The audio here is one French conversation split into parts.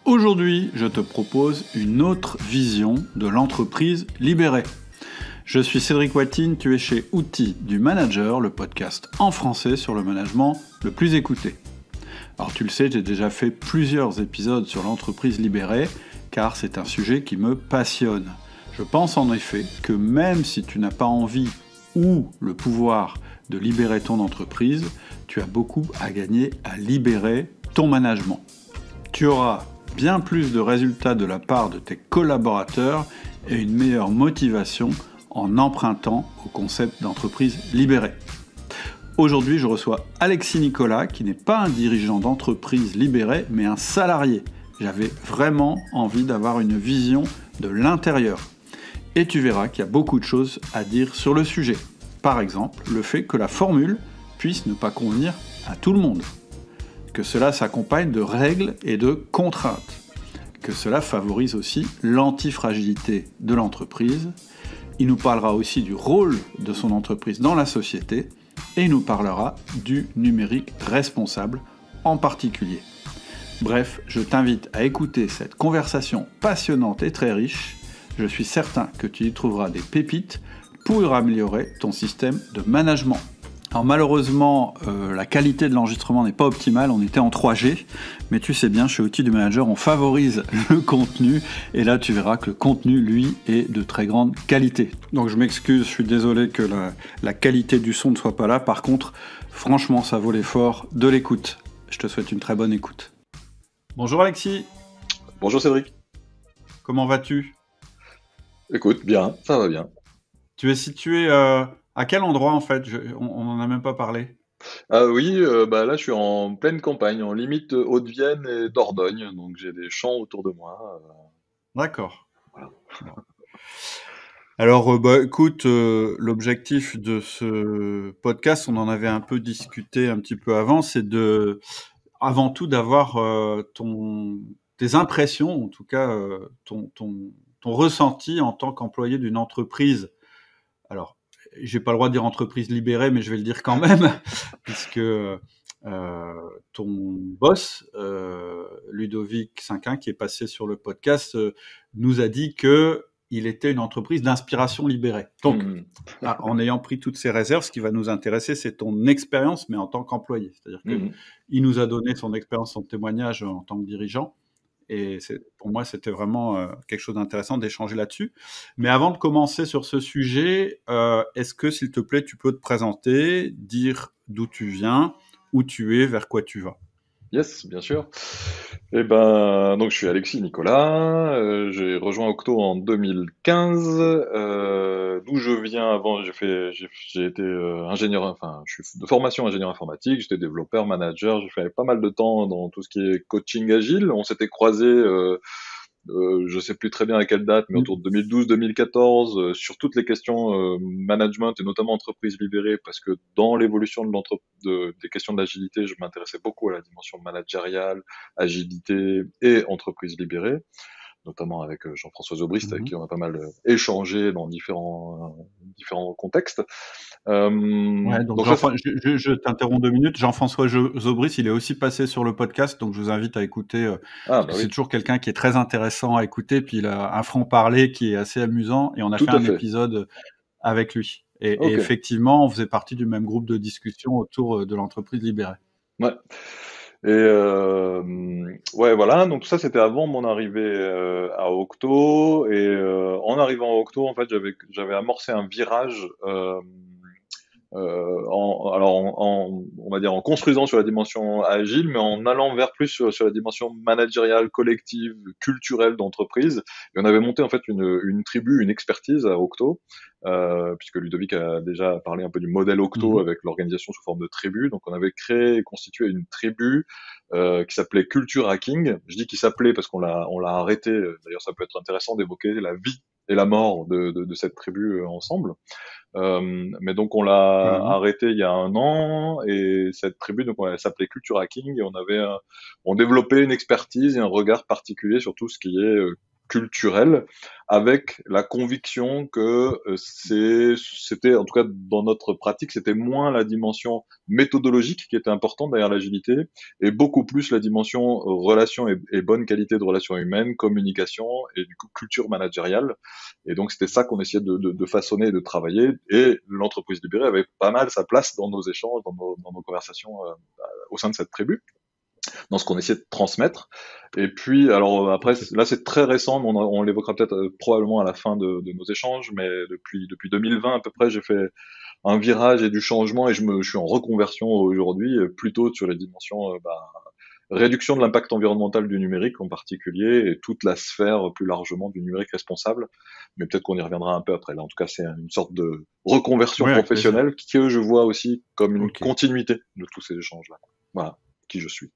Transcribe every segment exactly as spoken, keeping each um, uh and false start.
Aujourd'hui, je te propose une autre vision de l'entreprise libérée. Je suis Cédric Watine, tu es chez Outils du Manager, le podcast en français sur le management le plus écouté. Alors tu le sais, j'ai déjà fait plusieurs épisodes sur l'entreprise libérée, car c'est un sujet qui me passionne. Je pense en effet que même si tu n'as pas envie ou le pouvoir de libérer ton entreprise, tu as beaucoup à gagner à libérer ton management. Tu auras bien plus de résultats de la part de tes collaborateurs et une meilleure motivation en empruntant au concept d'entreprise libérée. Aujourd'hui, je reçois Alexis Nicolas, qui n'est pas un dirigeant d'entreprise libérée, mais un salarié. J'avais vraiment envie d'avoir une vision de l'intérieur. Et tu verras qu'il y a beaucoup de choses à dire sur le sujet. Par exemple, le fait que la formule puisse ne pas convenir à tout le monde. Que cela s'accompagne de règles et de contraintes, que cela favorise aussi l'antifragilité de l'entreprise. Il nous parlera aussi du rôle de son entreprise dans la société et il nous parlera du numérique responsable en particulier. Bref, je t'invite à écouter cette conversation passionnante et très riche. Je suis certain que tu y trouveras des pépites pour améliorer ton système de management. Alors malheureusement, euh, la qualité de l'enregistrement n'est pas optimale, on était en trois G, mais tu sais bien, chez Outils du Manager, on favorise le contenu, et là tu verras que le contenu, lui, est de très grande qualité. Donc je m'excuse, je suis désolé que la, la qualité du son ne soit pas là, par contre, franchement, ça vaut l'effort de l'écoute. Je te souhaite une très bonne écoute. Bonjour Alexis. Bonjour Cédric. Comment vas-tu ? Écoute, bien, ça va bien. Tu es situé... Euh, À quel endroit, en fait ? je, On n'en a même pas parlé. Ah oui, euh, bah là je suis en pleine campagne, en limite Haute-Vienne et Dordogne, donc j'ai des champs autour de moi. euh, D'accord. voilà. Bon. Alors, euh, bah, écoute, euh, l'objectif de ce podcast, on en avait un peu discuté un petit peu avant, c'est de, avant tout, d'avoir euh, ton, tes impressions, en tout cas, euh, ton, ton, ton ressenti en tant qu'employé d'une entreprise. Alors, j'ai pas le droit de dire entreprise libérée, mais je vais le dire quand même, puisque euh, ton boss, euh, Ludovic Cinquin, qui est passé sur le podcast, euh, nous a dit que il était une entreprise d'inspiration libérée. Donc, Mhm. ah, en ayant pris toutes ces réserves, ce qui va nous intéresser, c'est ton expérience, mais en tant qu'employé. C'est-à-dire que Mhm. il nous a donné son expérience, son témoignage en tant que dirigeant. Et c'est, pour moi, c'était vraiment euh, quelque chose d'intéressant d'échanger là-dessus. Mais avant de commencer sur ce sujet, euh, est-ce que, s'il te plaît, tu peux te présenter, dire d'où tu viens, où tu es, vers quoi tu vas ? Yes, bien sûr. Eh ben, donc je suis Alexis Nicolas, euh, j'ai rejoint Octo en deux mille quinze, euh, d'où je viens avant, j'ai fait, j'ai, j'ai été euh, ingénieur, enfin, je suis de formation ingénieur informatique, j'étais développeur, manager, j'ai fait pas mal de temps dans tout ce qui est coaching agile, on s'était croisés, euh, euh, je sais plus très bien à quelle date, mais autour de deux mille douze deux mille quatorze, euh, sur toutes les questions euh, management et notamment entreprise libérée, parce que dans l'évolution de l'entre de, des questions d'agilité, je m'intéressais beaucoup à la dimension managériale, agilité et entreprise libérée, notamment avec euh, Jean-François Zobrist, avec Mhm. qui on a pas mal euh, échangé dans différents euh, différents contextes. Euh, Ouais, donc donc ça, c'est... Jean- je, je- je t'interromps deux minutes. Jean-François Jo- Zobris, il est aussi passé sur le podcast, donc je vous invite à écouter, euh, Ah parce bah que c'est oui, toujours quelqu'un qui est très intéressant à écouter, puis il a un franc-parler qui est assez amusant, et on a tout fait à un fait. épisode avec lui. Et, et Ok. effectivement, on faisait partie du même groupe de discussion autour euh, de l'entreprise libérée. Ouais. Et euh, ouais, voilà. Donc ça, c'était avant mon arrivée euh, à Octo. Et euh, en arrivant à Octo, en fait, j'avais j'avais amorcé un virage. Euh, euh, en, alors en, en- on va dire en construisant sur la dimension agile, mais en allant vers plus sur, sur la dimension managériale, collective, culturelle d'entreprise. Et on avait monté en fait une, une tribu, une expertise à Octo, euh, puisque Ludovic a déjà parlé un peu du modèle Octo Mhm. avec l'organisation sous forme de tribu. Donc on avait créé et constitué une tribu euh, qui s'appelait Culture Hacking. Je dis qu'il s'appelait parce qu'on l'a on l'a arrêté. D'ailleurs, ça peut être intéressant d'évoquer la vie et la mort de, de, de cette tribu euh, ensemble. Euh, mais donc on l'a Carrément. arrêté il y a un an et cette tribu donc elle s'appelait Culture Hacking et on avait un- on développait une expertise et un regard particulier sur tout ce qui est euh, culturel, avec la conviction que euh, c'est, c'était, en tout cas dans notre pratique, c'était moins la dimension méthodologique qui était importante derrière l'agilité, et beaucoup plus la dimension euh, relation et, et bonne qualité de relations humaines, communication et du coup culture managériale. Et donc c'était ça qu'on essayait de, de, de façonner et de travailler. Et l'entreprise libérée avait pas mal sa place dans nos échanges, dans nos, dans nos conversations euh, au sein de cette tribu, dans ce qu'on essayait de transmettre. Et puis, alors après, Ok. là c'est très récent, mais on, on l'évoquera peut-être euh, probablement à la fin de, de nos échanges, mais depuis, depuis deux mille vingt à peu près, j'ai fait un virage et du changement, et je, me, je suis en reconversion aujourd'hui, euh, plutôt sur les dimensions euh, bah, réduction de l'impact environnemental du numérique en particulier, et toute la sphère plus largement du numérique responsable. Mais peut-être qu'on y reviendra un peu après. Là, en tout cas, c'est une sorte de reconversion Oui, avec plaisir. professionnelle que je vois aussi comme une Ok. continuité de tous ces échanges-là. Voilà, qui je suis.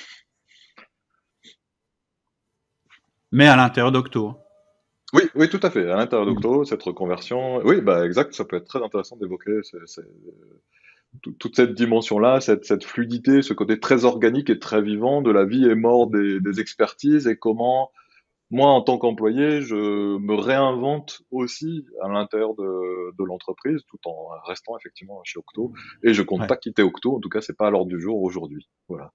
Mais à l'intérieur d'Octo. Oui, oui, tout à fait. À l'intérieur Mm. d'Octo, cette reconversion, oui, bah exact, ça peut être très intéressant d'évoquer c'est- c'est- tout- toute cette dimension-là, cette, cette fluidité, ce côté très organique et très vivant de la vie et mort des, des expertises, et comment moi, en tant qu'employé, je me réinvente aussi à l'intérieur de, de l'entreprise, tout en restant effectivement chez Octo. Et je compte Ouais. pas quitter Octo, en tout cas, c'est pas à l'ordre du jour aujourd'hui. Voilà.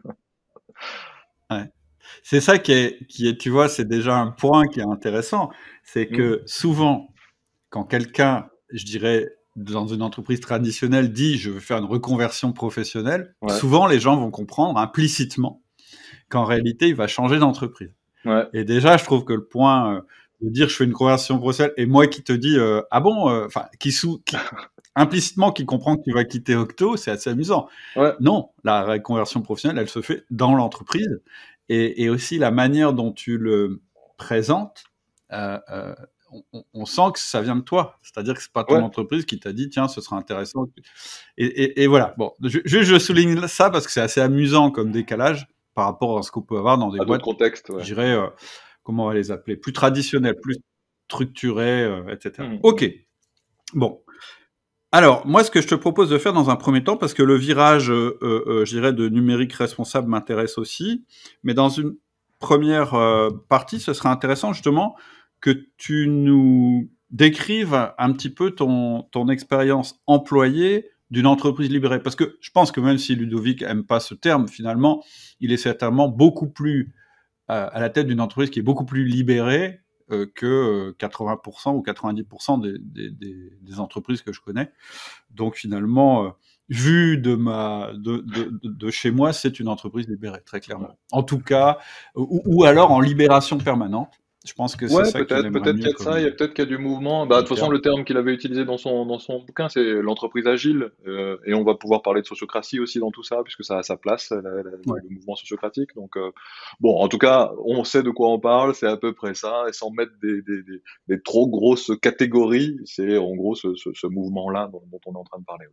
Ouais. C'est ça qui est, qui est, tu vois, c'est déjà un point qui est intéressant. C'est Mhm. que souvent, quand quelqu'un, je dirais, dans une entreprise traditionnelle dit je veux faire une reconversion professionnelle, Ouais, souvent les gens vont comprendre implicitement qu'en réalité, il va changer d'entreprise. ouais, Et déjà, je trouve que le point euh, de dire je fais une conversion professionnelle, et moi qui te dis euh, ah bon, euh, enfin qui sous, qui implicitement qui comprend que tu vas quitter Octo, c'est assez amusant. ouais, Non, la reconversion professionnelle, elle se fait dans l'entreprise, et, et aussi la manière dont tu le présentes. Euh, euh, on, on sent que ça vient de toi, c'est-à-dire que c'est pas ton ouais. entreprise qui t'a dit tiens ce sera intéressant. Et, et, et voilà. Bon, je, je, je souligne ça parce que c'est assez amusant comme décalage par rapport à ce qu'on peut avoir dans des À d'autres boîtes, contextes, ouais. je dirais, euh, comment on va les appeler, plus traditionnelles, plus structurées, euh, et cetera. Mhm, Ok. mhm. Bon. Alors, moi, ce que je te propose de faire dans un premier temps, parce que le virage, euh, euh, je dirais, de numérique responsable m'intéresse aussi, mais dans une première euh, partie, ce serait intéressant justement que tu nous décrives un petit peu ton, ton expérience employée d'une entreprise libérée. Parce que je pense que même si Ludovic aime pas ce terme, finalement, il est certainement beaucoup plus euh, à la tête d'une entreprise qui est beaucoup plus libérée euh, que euh, quatre-vingts pour cent ou quatre-vingt-dix pour cent des, des, des, des entreprises que je connais. Donc finalement, euh, vu de ma de, de, de chez moi, c'est une entreprise libérée, très Ouais. clairement. En tout cas, ou, ou alors en libération permanente. Je pense que c'est Ouais, ça qu'il peut-être, aimerait peut-être qu'il mieux y a de ça, il y a comme, peut-être qu'il y a du mouvement. Bah, de comme toute façon, terme. le terme qu'il avait utilisé dans son, dans son bouquin, c'est l'entreprise agile. Euh, et on va pouvoir parler de sociocratie aussi dans tout ça, puisque ça a sa place, la- la- Ouais. le mouvement sociocratique. Donc, euh, bon, en tout cas, on sait de quoi on parle, c'est à peu près ça, et sans mettre des, des, des, des trop grosses catégories, c'est en gros ce, ce, ce mouvement-là dont, dont on est en train de parler.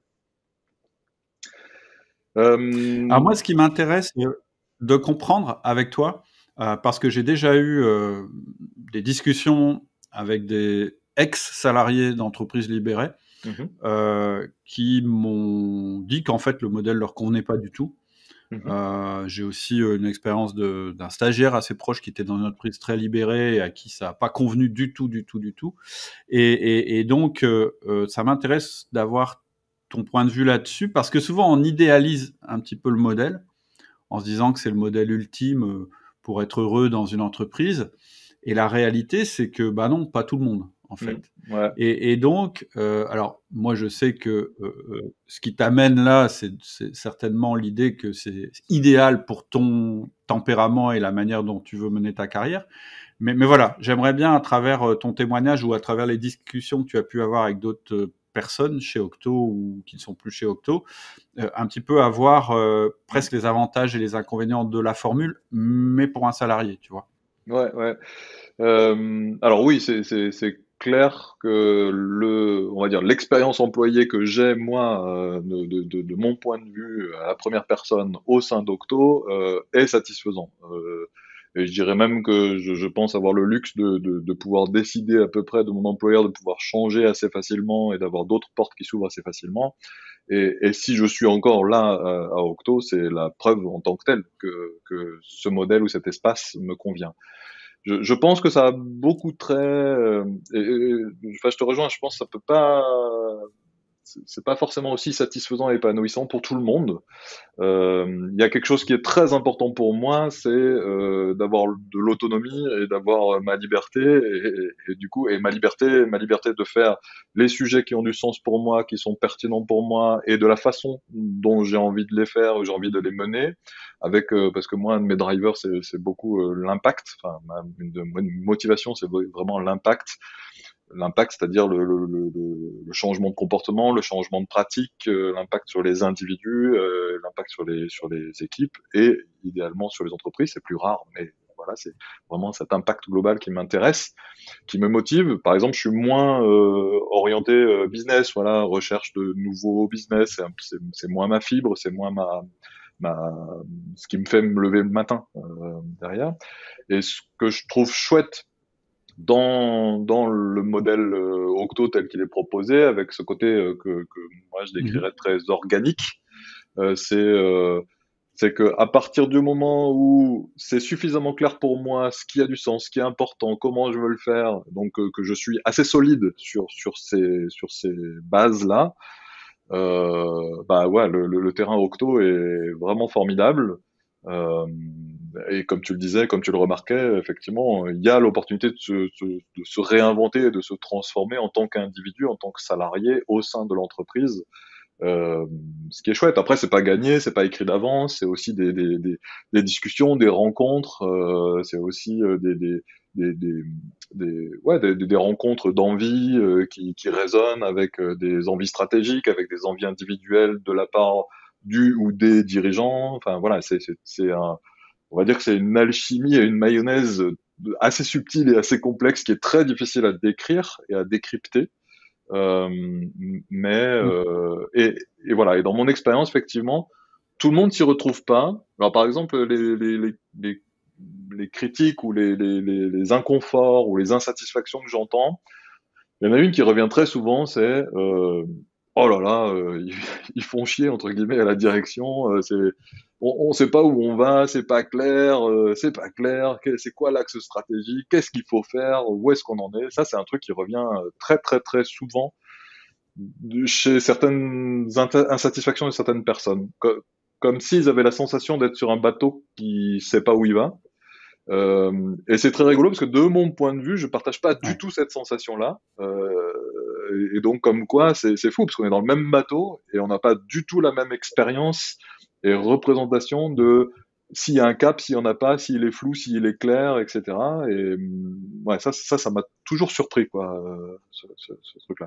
Alors Euh, moi, ce qui m'intéresse euh, de comprendre avec toi, euh, parce que j'ai déjà eu euh, des discussions avec des ex-salariés d'entreprises libérées, mhm, euh, qui m'ont dit qu'en fait le modèle leur convenait pas du tout. mhm, Euh, j'ai aussi euh, une expérience de- d'un stagiaire assez proche qui était dans une entreprise très libérée et à qui ça n'a pas convenu du tout, du tout, du tout. Et, et- et donc, euh, euh, ça m'intéresse d'avoir ton point de vue là-dessus parce que souvent on idéalise un petit peu le modèle en se disant que c'est le modèle ultime euh, pour être heureux dans une entreprise. Et la réalité, c'est que, bah non, pas tout le monde, en mhm, fait. ouais, Et, et donc, euh, alors, moi, je sais que euh, euh, ce qui t'amène là, c'est c'est certainement l'idée que c'est idéal pour ton tempérament et la manière dont tu veux mener ta carrière. Mais, mais voilà, j'aimerais bien, à travers euh, ton témoignage ou à travers les discussions que tu as pu avoir avec d'autres euh, personnes chez Octo ou qui ne sont plus chez Octo, euh, un petit peu avoir euh, presque les avantages et les inconvénients de la formule, mais pour un salarié, tu vois. ouais, ouais. Euh, alors oui, c'est c'est c'est clair que le on va dire l'expérience employée que j'ai moi euh, de, de, de, de mon point de vue à la première personne au sein d'Octo euh, est satisfaisant. Euh, et je dirais même que je, je pense avoir le luxe de, de, de pouvoir décider à peu près de mon employeur, de pouvoir changer assez facilement et d'avoir d'autres portes qui s'ouvrent assez facilement. Et, et si je suis encore là euh, à Octo, c'est la preuve en tant que telle que, que ce modèle ou cet espace me convient. je, je pense que ça a beaucoup de traits. Euh, et, et, enfin, je te rejoins. Je pense que ça peut pas. C'est c'est pas forcément aussi satisfaisant et épanouissant pour tout le monde. Euh, Il y a quelque chose qui est très important pour moi, c'est euh, d'avoir de l'autonomie et d'avoir ma liberté et, et- et du coup et ma liberté, ma liberté de faire les sujets qui ont du sens pour moi, qui sont pertinents pour moi et de la façon dont j'ai envie de les faire, ou j'ai envie de les mener. Avec euh, parce que moi, un de mes drivers, c'est c'est beaucoup euh, l'impact. Enfin, ma, une de mes motivations, c'est vraiment l'impact l'impact, c'est-à-dire le, le, le, le changement de comportement, le changement de pratique, euh, l'impact sur les individus, euh, l'impact sur les sur les équipes et idéalement sur les entreprises. C'est plus rare, mais voilà, c'est vraiment cet impact global qui m'intéresse, qui me motive. Par exemple, je suis moins euh, orienté euh, business, voilà, recherche de nouveaux business. C'est, c'est, c'est moins ma fibre, c'est moins ma ma ce qui me fait me lever le matin euh, derrière. Et ce que je trouve chouette dans, dans le modèle euh, Octo tel qu'il est proposé, avec ce côté euh, que, que moi je Mhm. décrirais très organique, euh, c'est euh, c'est que à partir du moment où c'est suffisamment clair pour moi ce qui a du sens, ce qui est important, comment je veux le faire, donc euh, que je suis assez solide sur sur ces sur ces bases là, euh, bah ouais, le, le, le terrain Octo est vraiment formidable. Euh, et comme tu le disais, comme tu le remarquais, effectivement, il y a l'opportunité de se, de, de se réinventer et de se transformer en tant qu'individu, en tant que salarié au sein de l'entreprise. Euh, ce qui est chouette. Après, c'est pas gagné, c'est pas écrit d'avance, c'est aussi des, des, des, des discussions, des rencontres, euh, c'est aussi euh, des, des, des, des, des, ouais, des, des rencontres d'envie euh, qui, qui résonnent avec euh, des envies stratégiques, avec des envies individuelles de la part du ou des dirigeants. Enfin voilà, c'est c'est c'est un, on va dire que c'est une alchimie et une mayonnaise assez subtile et assez complexe qui est très difficile à décrire et à décrypter. Euh, mais euh, et, et voilà. Et dans mon expérience, effectivement, tout le monde s'y retrouve pas. Alors par exemple, les les les, les, les critiques ou les, les les les inconforts ou les insatisfactions que j'entends, il y en a une qui revient très souvent, c'est euh, oh là là, euh, ils, ils font chier entre guillemets à la direction. Euh, c'est on, on sait pas où on va, c'est pas clair, euh, c'est pas clair. que- C'est quoi l'axe stratégique? Qu'est-ce qu'il faut faire? Où est-ce qu'on en est? Ça, c'est un truc qui revient euh, très très très souvent de- chez certaines inta- insatisfactions de certaines personnes, Co- comme s'ils avaient la sensation d'être sur un bateau qui sait pas où il va. Euh, et c'est très rigolo parce que de mon point de vue, je partage pas du Ouais. tout cette sensation-là. Euh, et donc comme quoi, c'est c'est fou parce qu'on est dans le même bateau et on n'a pas du tout la même expérience et représentation de s'il y a un cap, s'il y en a pas, s'il est flou, s'il est clair, et cetera. Et hum, ouais, ça, ça, ça m'a toujours surpris, quoi, euh, ce, ce, ce truc-là.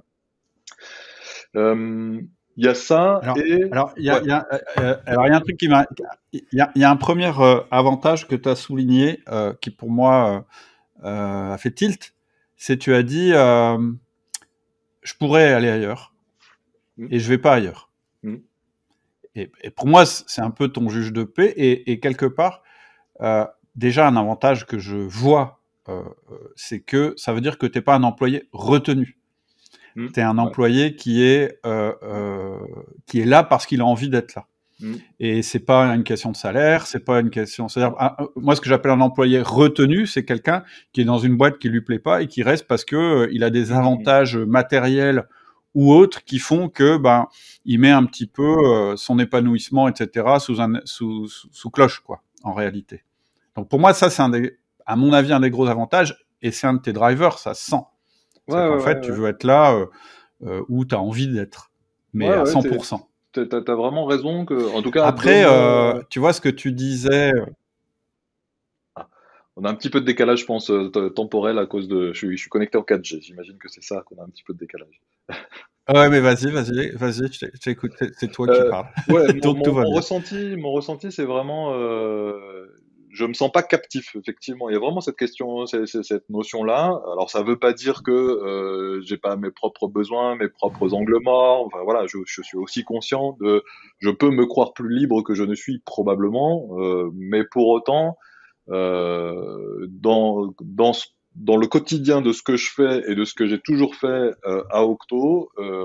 Euh, Il y a ça Alors, et alors il y a, ouais. il y a, euh, euh, alors, il y a un truc qui m'a, il y a, il y a un premier euh, avantage que tu as souligné, euh, qui pour moi euh, euh, a fait tilt, c'est tu as dit, euh, je pourrais aller ailleurs Mm, et je vais pas ailleurs. mm, Et, et pour moi, c'est un peu ton juge de paix et, et quelque part, euh, déjà un avantage que je vois, euh, euh, c'est que ça veut dire que t'es pas un employé retenu. mm, T'es un ouais. employé qui est euh, euh, qui est là parce qu'il a envie d'être là. Mm, Et c'est pas une question de salaire, c'est pas une question. C'est-à-dire, ah, moi, ce que j'appelle un employé retenu, c'est quelqu'un qui est dans une boîte qui lui plaît pas et qui reste parce que euh, il a des mm, mm, avantages matériels ou autres qui font que ben il met un petit peu euh, son épanouissement, et cetera sous un sous, sous, sous cloche quoi, en réalité. Donc pour moi, ça c'est un des, à mon avis, un des gros avantages et c'est un de tes drivers, ça se sent. ouais, C'est qu'en ouais, ouais, fait, tu ouais. veux être là euh, euh, où tu as envie d'être, mais Ouais, à ouais, cent t'es- pour cent. t'as, t'as- t'as vraiment raison que, en tout cas, de Après, euh, mon, tu vois ce que tu disais. ah, on a un petit peu de décalage, je pense, euh, t- temporel à cause de, je suis, je suis connecté en quatre G. J'imagine que c'est ça qu'on a un petit peu de décalage. Ouais, mais vas-y, vas-y, vas-y, je t'ai- je t'écoute. C'est c'est toi qui Euh, parles. ouais, mon, Donc tout mon, va mon bien. ressenti, mon ressenti, c'est vraiment, euh, je me sens pas captif, effectivement. Il y a vraiment cette question, c'est- c'est- cette notion-là. Alors, ça veut pas dire que euh, j'ai pas mes propres besoins, mes propres angles morts. Enfin voilà, je, je suis aussi conscient de, je peux me croire plus libre que je ne suis probablement, euh, mais pour autant, euh, dans dans ce- dans le quotidien de ce que je fais et de ce que j'ai toujours fait euh, à Octo. Euh,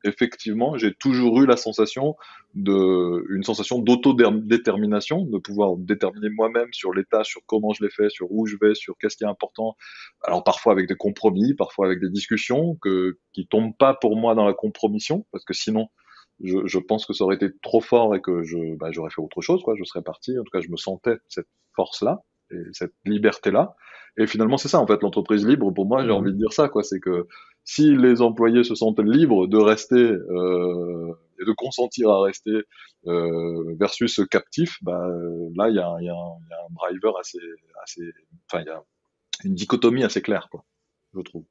effectivement, j'ai toujours eu la sensation de, une sensation d'autodétermination, de pouvoir déterminer moi-même sur l'état, sur comment je l'ai fait, sur où je vais, sur qu'est-ce qui est important. Alors parfois avec des compromis, parfois avec des discussions que, qui tombent pas pour moi dans la compromission, parce que sinon, je, je pense que ça aurait été trop fort et que je, bah, j'aurais fait autre chose, quoi. Je serais parti. En tout cas, je me sentais cette force-là et cette liberté-là. Et finalement, c'est ça, en fait, l'entreprise libre. Pour moi, j'ai Mhm. envie de dire ça, quoi. C'est que si les employés se sentent libres de rester euh, et de consentir à rester euh, versus captif, bah euh, là, il y a, un- il y, a un- il y a un driver assez, assez, enfin, il y a une dichotomie assez claire, quoi, je trouve.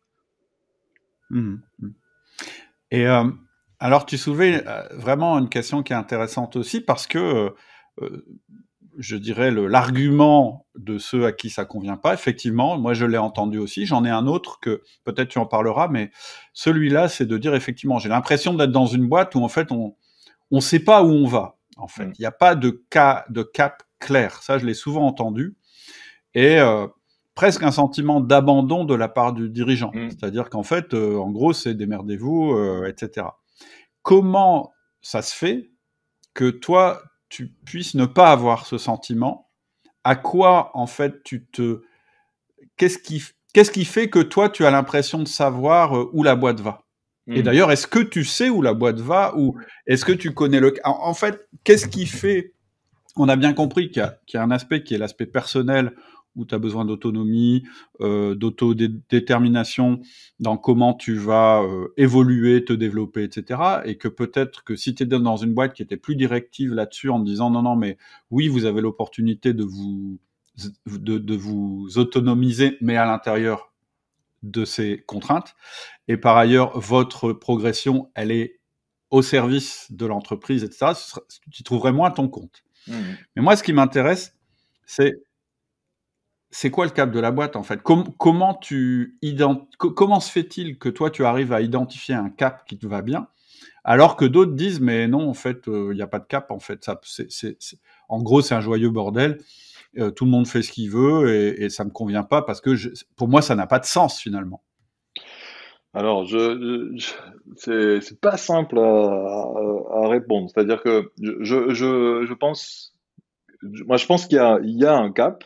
Mhm. Mhm. Et euh, alors, tu soulevais euh, vraiment une question qui est intéressante aussi parce que, euh, euh, je dirais, le- l'argument de ceux à qui ça convient pas, effectivement, moi je l'ai entendu aussi, j'en ai un autre que peut-être tu en parleras, mais celui-là, c'est de dire effectivement, j'ai l'impression d'être dans une boîte où en fait on on sait pas où on va. En fait, Mm. il n'y a pas de cas de cap clair. Ça, je l'ai souvent entendu et euh, presque un sentiment d'abandon de la part du dirigeant. Mm. C'est-à-dire qu'en fait, euh, en gros, c'est démerdez-vous, euh, et cetera. Comment ça se fait que toi, tu puisses ne pas avoir ce sentiment? À quoi, en fait, tu te... Qu'est-ce qui, qu'est-ce qui fait que toi, tu as l'impression de savoir euh, où la boîte va? Et Mm. d'ailleurs, est-ce que tu sais où la boîte va ou est-ce que tu connais le... En, en fait, qu'est-ce qui fait... On a bien compris qu'il y a, qu'il y a un aspect qui est l'aspect personnel où tu as besoin d'autonomie, euh, d'autodétermination dans comment tu vas euh, évoluer, te développer, et cetera. Et que peut-être que si tu es dans une boîte qui était plus directive là-dessus en disant non, non, mais oui, vous avez l'opportunité de vous, de, de vous autonomiser, mais à l'intérieur de ces contraintes. Et par ailleurs, votre progression, elle est au service de l'entreprise, et cetera. Tu trouverais moins ton compte. Mm. Mais moi, ce qui m'intéresse, c'est c'est quoi le cap de la boîte en fait? Com- comment tu ident- co- comment se fait-il que toi tu arrives à identifier un cap qui te va bien, alors que d'autres disent mais non en fait il n'y a pas de cap en fait ça c'est, c'est- c'est- en gros c'est un joyeux bordel, euh, tout le monde fait ce qu'il veut et, et ça me convient pas parce que je- pour moi ça n'a pas de sens finalement. Alors, je, je- c'est c'est pas simple à, à- à répondre. C'est-à-dire que je, je, je, je pense, je- moi je pense qu'il y a, il y a un cap,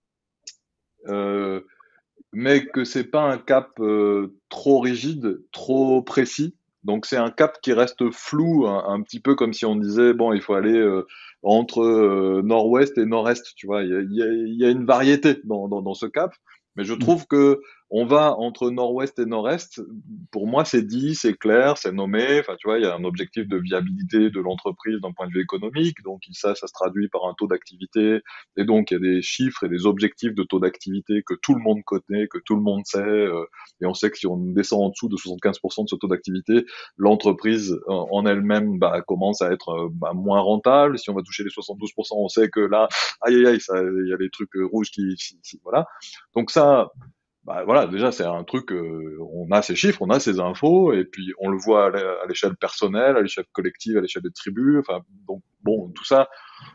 euh, mais que c'est pas un cap euh, trop rigide, trop précis. Donc c'est un cap qui reste flou, un, un petit peu comme si on disait bon, il faut aller euh, entre euh, nord-ouest et nord-est. Tu vois, il y a, il y a- il y a une variété dans, dans, dans ce cap. Mais je Mm. trouve que on va entre nord-ouest et nord-est. Pour moi, c'est dit, c'est clair, c'est nommé. Enfin, tu vois, il y a un objectif de viabilité de l'entreprise d'un point de vue économique. Donc, ça, ça se traduit par un taux d'activité. Et donc, il y a des chiffres et des objectifs de taux d'activité que tout le monde connaît, que tout le monde sait. Euh, et on sait que si on descend en dessous de soixante-quinze pour cent de ce taux d'activité, l'entreprise euh, en elle-même bah, commence à être euh, bah, moins rentable. Si on va toucher les soixante-douze pour cent, on sait que là, aïe aïe aïe, ça, il y a des trucs euh, rouges qui, qui- qui- voilà. Donc ça, bah voilà, déjà c'est un truc, euh, on a ces chiffres, on a ces infos, et puis on le voit à l'é- à l'échelle personnelle, à l'échelle collective, à l'échelle des tribus. Enfin, donc bon, tout ça,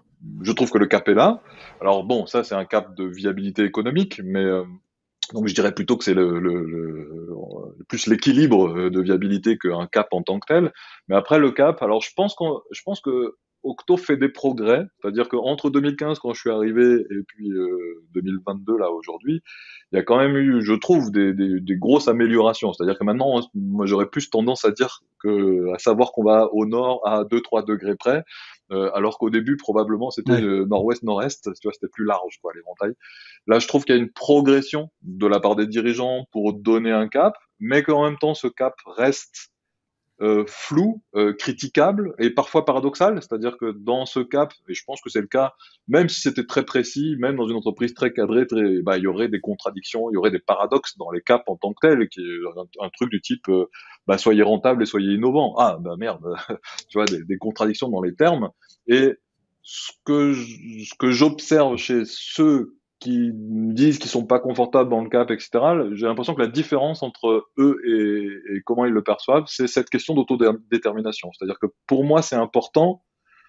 je trouve que le cap est là. Alors bon, ça c'est un cap de viabilité économique, mais euh, donc je dirais plutôt que c'est le, le, le- le- plus l'équilibre euh, de viabilité qu'un cap en tant que tel. Mais après le cap, alors je pense qu'on, je pense que Octo fait des progrès, c'est-à-dire qu'entre deux mille quinze quand je suis arrivé et puis euh, deux mille vingt-deux là aujourd'hui, il y a quand même eu, je trouve, des, des, des grosses améliorations. C'est-à-dire que maintenant, moi j'aurais plus tendance à dire que, à savoir qu'on va au nord à deux trois degrés près, euh, alors qu'au début probablement c'était Ouais. euh, nord-ouest nord-est, tu vois, c'était plus large quoi l'éventail. Là, je trouve qu'il y a une progression de la part des dirigeants pour donner un cap, mais qu'en même temps, ce cap reste euh, flou, euh, critiquable et parfois paradoxal. C'est-à-dire que dans ce cap, et je pense que c'est le cas, même si c'était très précis, même dans une entreprise très cadrée, très, bah, il y aurait des contradictions, il y aurait des paradoxes dans les caps en tant que tels, qui est un, un truc du type, euh, bah, soyez rentable et soyez innovant. Ah, bah merde, tu vois, des, des contradictions dans les termes. Et ce que je- ce que j'observe chez ceux qui me disent qu'ils sont pas confortables dans le cap, et cetera, j'ai l'impression que la différence entre eux et, et comment ils le perçoivent, c'est cette question d'autodétermination. C'est-à-dire que pour moi, c'est important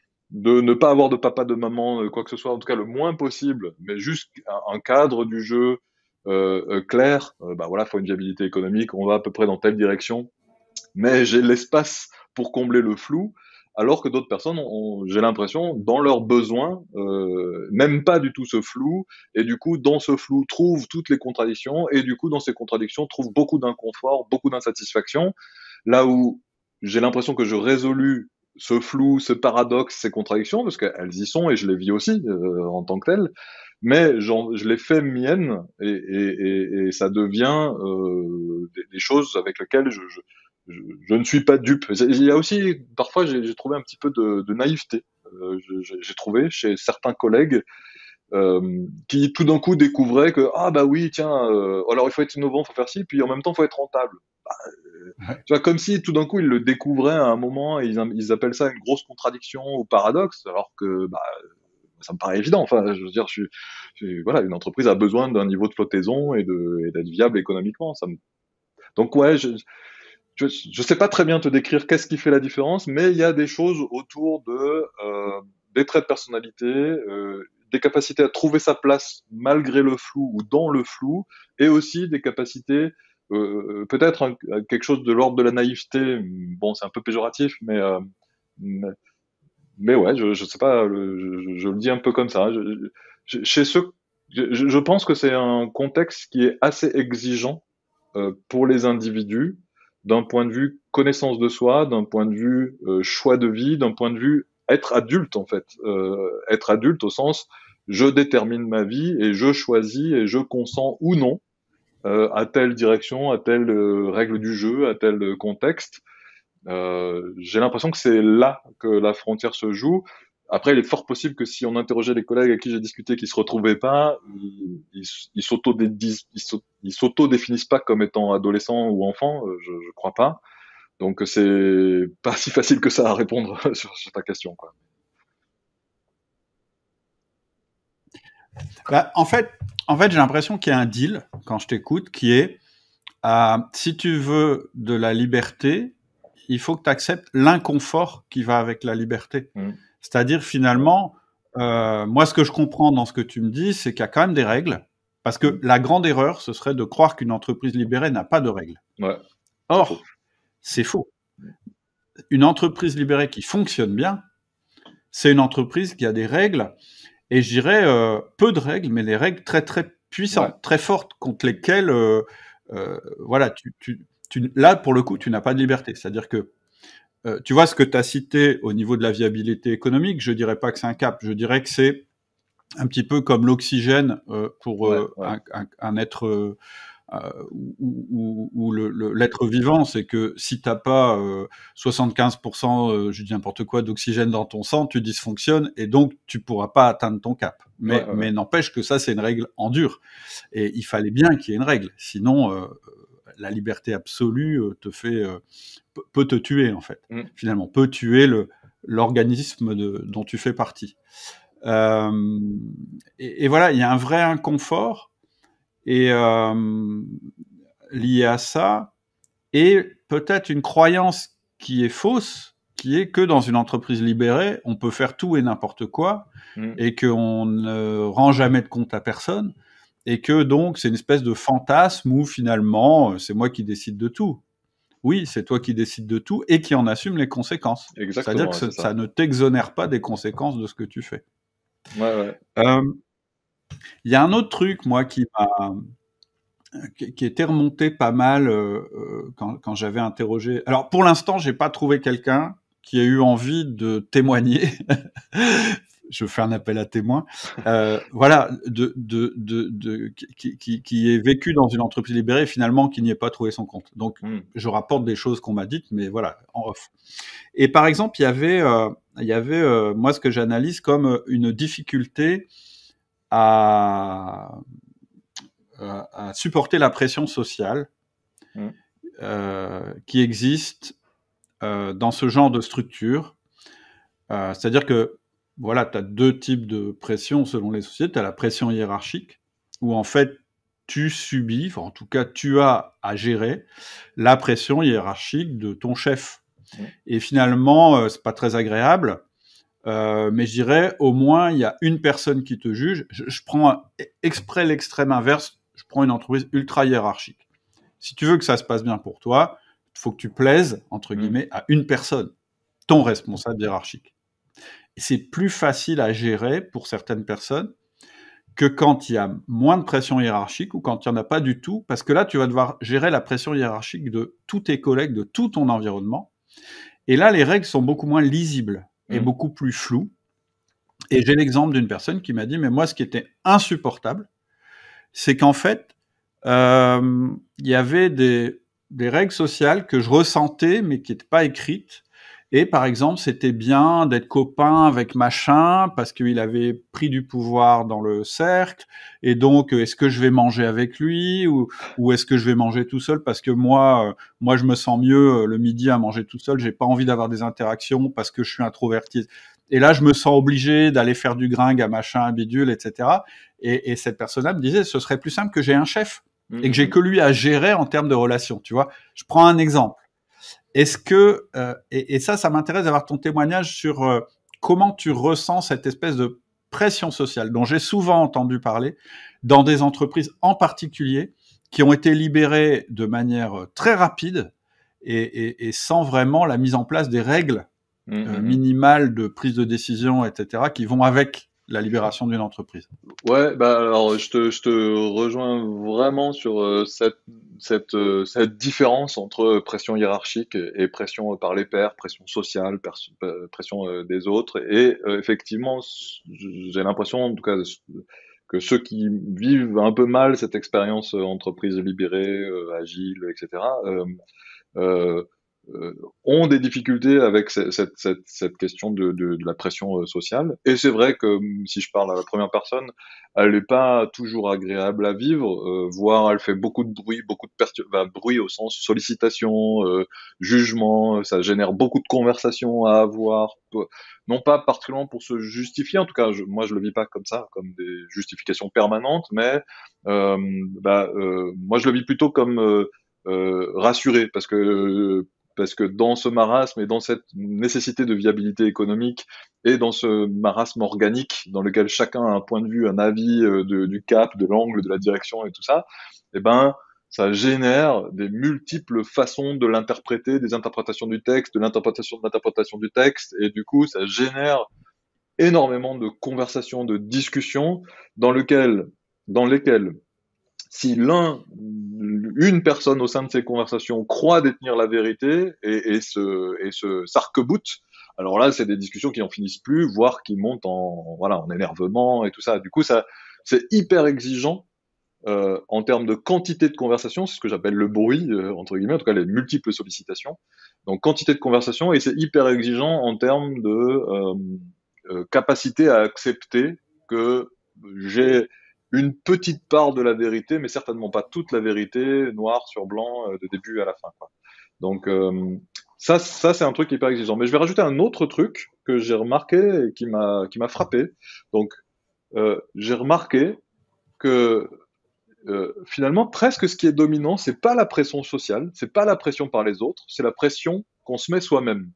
de ne pas avoir de papa, de maman, euh, quoi que ce soit, en tout cas le moins possible, mais juste un, un cadre du jeu euh, euh, clair. Euh, bah voilà, faut une viabilité économique, on va à peu près dans telle direction. mais j'ai l'espace pour combler le flou, alors que d'autres personnes ont, j'ai l'impression, dans leurs besoins, euh, n'aiment pas du tout ce flou, et du coup, dans ce flou, trouvent toutes les contradictions, et du coup, dans ces contradictions, trouvent beaucoup d'inconfort, beaucoup d'insatisfaction, là où j'ai l'impression que je résolus ce flou, ce paradoxe, ces contradictions, parce qu'elles y sont, et je les vis aussi euh, en tant que telles, mais j'en- je les fais miennes, et, et, et, et ça devient euh, des, des choses avec lesquelles je, je, je, je ne suis pas dupe. Il y a aussi, parfois, j'ai j'ai trouvé un petit peu de, de naïveté. Euh, je- je- j'ai trouvé chez certains collègues euh, qui tout d'un coup découvraient que ah bah oui tiens euh, alors il faut être innovant, il faut faire ci, puis en même temps il faut être rentable. Bah, euh, Ouais. tu vois, comme si tout d'un coup ils le découvraient à un moment et ils, ils appellent ça une grosse contradiction ou paradoxe, alors que bah, ça me paraît évident. Enfin, je veux dire, je suis, je suis- voilà, une entreprise a besoin d'un niveau de flottaison et de et d'être viable économiquement. Ça me... Donc ouais, je, je je sais pas très bien te décrire qu'est-ce qui fait la différence, mais il y a des choses autour de euh, des traits de personnalité, euh, des capacités à trouver sa place malgré le flou ou dans le flou, et aussi des capacités euh, peut-être un- quelque chose de l'ordre de la naïveté. Bon, c'est un peu péjoratif, mais euh, mais, mais ouais, je, je sais pas, le- je, je le dis un peu comme ça. Je- je- chez ceux, je, je pense que c'est un contexte qui est assez exigeant euh, pour les individus, d'un point de vue connaissance de soi, d'un point de vue euh, choix de vie, d'un point de vue être adulte en fait. Euh, être adulte au sens je détermine ma vie et je choisis et je consens ou non euh, à telle direction, à telle euh, règle du jeu, à tel euh, contexte. Euh, j'ai l'impression que c'est là que la frontière se joue. Après, il est fort possible que si on interrogeait les collègues avec qui j'ai discuté qui se retrouvaient pas, ils, ils, ils s'auto-dédis- ils s'au- ils s'auto-définissent pas comme étant adolescents ou enfants, euh, je, je crois pas. Donc c'est pas si facile que ça à répondre sur, sur ta question, quoi. Bah, en fait, en fait, j'ai l'impression qu'il y a un deal quand je t'écoute qui est euh, si tu veux de la liberté, il faut que tu acceptes l'inconfort qui va avec la liberté. Mm. C'est-à-dire finalement, euh, moi ce que je comprends dans ce que tu me dis, c'est qu'il y a quand même des règles, parce que Mm. la grande erreur, ce serait de croire qu'une entreprise libérée n'a pas de règles. Ouais, c'est faux. Or, c'est faux. Une entreprise libérée qui fonctionne bien, c'est une entreprise qui a des règles, et je dirais euh, peu de règles, mais des règles très très Ouais. puissantes, très fortes, contre lesquelles, euh, euh, voilà, tu, tu, tu, là pour le coup, tu n'as pas de liberté. C'est-à-dire que euh, tu vois ce que tu as cité au niveau de la viabilité économique, je dirais pas que c'est un cap, je dirais que c'est un petit peu comme l'oxygène euh, pour Ouais, euh, ouais. un, un, un être euh, ou, ou, ou le, le, l'être vivant, c'est que si t'as pas euh, soixante-quinze pour cent, euh, je dis n'importe quoi, d'oxygène dans ton sang, tu dysfonctionnes et donc tu pourras pas atteindre ton cap. Ouais, Mais, ouais, ouais. mais n'empêche que ça, c'est une règle en dur. Et il fallait bien qu'il y ait une règle. Sinon, euh, la liberté absolue euh, te fait, euh, peut te tuer, en fait. Mm. Finalement, peut tuer le, l'organisme de, dont tu fais partie. Euh, et, et voilà, il y a un vrai inconfort. Et euh, lié à ça, et peut-être une croyance qui est fausse, qui est que dans une entreprise libérée, on peut faire tout et n'importe quoi, Mm. et qu'on ne rend jamais de compte à personne, et que donc c'est une espèce de fantasme où finalement c'est moi qui décide de tout. Oui, c'est toi qui décides de tout et qui en assume les conséquences. C'est-à-dire Exactement, que ouais, c'est ça ça. ne t'exonère pas des conséquences de ce que tu fais. Ouais, ouais. Euh, Il y a un autre truc, moi, qui m'a qui, qui était remonté pas mal euh, euh, quand, quand j'avais interrogé. Alors pour l'instant, j'ai pas trouvé quelqu'un qui a eu envie de témoigner. Je fais un appel à témoins. Euh, voilà, de, de, de, de qui, qui, qui est vécu dans une entreprise libérée, finalement, qui n'y ait pas trouvé son compte. Donc, Mm. je rapporte des choses qu'on m'a dites, mais voilà, en off. Et par exemple, il y avait, euh, il y avait, euh, moi, ce que j'analyse comme une difficulté à euh, à supporter la pression sociale Mm. euh, qui existe euh, dans ce genre de structure. Euh, c'est-à-dire que voilà, tu as deux types de pression selon les sociétés. Tu as la pression hiérarchique, où en fait, tu subis, enfin, en tout cas, tu as à gérer la pression hiérarchique de ton chef. Mm. Et finalement, euh, c'est pas très agréable. Euh, mais je dirais, au moins, il y a une personne qui te juge. Je, je prends un, exprès l'extrême inverse. Je prends une entreprise ultra hiérarchique. Si tu veux que ça se passe bien pour toi, de toute faut que tu plaises, entre Mmh. guillemets, à une personne, ton responsable hiérarchique. Et c'est plus facile à gérer pour certaines personnes que quand il y a moins de pression hiérarchique ou quand il n'y en a pas du tout, parce que là, tu vas devoir gérer la pression hiérarchique de tous tes collègues, de tout ton environnement. Et là, les règles sont beaucoup moins lisibles et Mmh. beaucoup plus floues. Et j'ai l'exemple d'une personne qui m'a dit, mais moi, ce qui était insupportable, c'est qu'en fait, euh, il y avait des, des règles sociales que je ressentais, mais qui n'étaient pas écrites. Et par exemple, c'était bien d'être copain avec machin parce qu'il avait pris du pouvoir dans le cercle. Et donc, est-ce que je vais manger avec lui ou, ou est-ce que je vais manger tout seul parce que moi, euh, moi, je me sens mieux euh, le midi à manger tout seul. J'ai pas envie d'avoir des interactions parce que je suis introverti. Et là, je me sens obligé d'aller faire du gringue à machin, à bidule, et cetera. Et, et cette personne-là me disait, ce serait plus simple que j'ai un chef Mmh. et que j'ai que lui à gérer en termes de relations. Tu vois, je prends un exemple. Est-ce que euh, et, et ça, ça m'intéresse d'avoir ton témoignage sur euh, comment tu ressens cette espèce de pression sociale dont j'ai souvent entendu parler dans des entreprises en particulier qui ont été libérées de manière très rapide et, et, et sans vraiment la mise en place des règles Mmh. euh, Mmh. minimales de prise de décision, et cetera, qui vont avec la libération d'une entreprise. Ouais, bah alors je te, je te rejoins vraiment sur euh, cette, cette, euh, cette différence entre pression hiérarchique et, et pression par les pairs, pression sociale, pers- euh, pression euh, des autres. Et euh, effectivement, s- j'ai l'impression, en tout cas, que ceux qui vivent un peu mal cette expérience euh, entreprise libérée, euh, agile, et cetera, euh, euh, euh, ont des difficultés avec ce- cette, cette, cette question de, de, de la pression euh, sociale. Et c'est vrai que hum, si je parle à la première personne, elle n'est pas toujours agréable à vivre, euh, voire elle fait beaucoup de bruit, beaucoup de pertur- bah, bruit au sens sollicitation, euh, jugement, ça génère beaucoup de conversations à avoir, peu- non pas particulièrement pour se justifier, en tout cas je, moi je le vis pas comme ça, comme des justifications permanentes, mais euh, bah, euh, moi je le vis plutôt comme euh, euh, rassuré, parce que parce que dans ce marasme et dans cette nécessité de viabilité économique et dans ce marasme organique dans lequel chacun a un point de vue, un avis euh, de, du cap, de l'angle, de la direction et tout ça, eh ben ça génère des multiples façons de l'interpréter, des interprétations du texte, de l'interprétation de l'interprétation du texte, et du coup ça génère énormément de conversations, de discussions dans lequel, dans lesquelles si l'un, une personne au sein de ces conversations croit détenir la vérité et, et se, et se s'arc-boute, alors là, c'est des discussions qui n'en finissent plus, voire qui montent en, voilà, en énervement et tout ça. Du coup, ça, c'est hyper exigeant euh, en termes de quantité de conversation, c'est ce que j'appelle le bruit, euh, entre guillemets, en tout cas les multiples sollicitations. Donc quantité de conversation, et c'est hyper exigeant en termes de euh, euh, capacité à accepter que j'ai une petite part de la vérité, mais certainement pas toute la vérité, noir sur blanc, euh, de début à la fin, quoi. Donc euh, ça, ça c'est un truc hyper exigeant. Mais je vais rajouter un autre truc que j'ai remarqué et qui m'a qui m'a frappé. Donc euh, j'ai remarqué que euh, finalement, presque ce qui est dominant, c'est pas la pression sociale, c'est pas la pression par les autres, c'est la pression qu'on se met soi-même.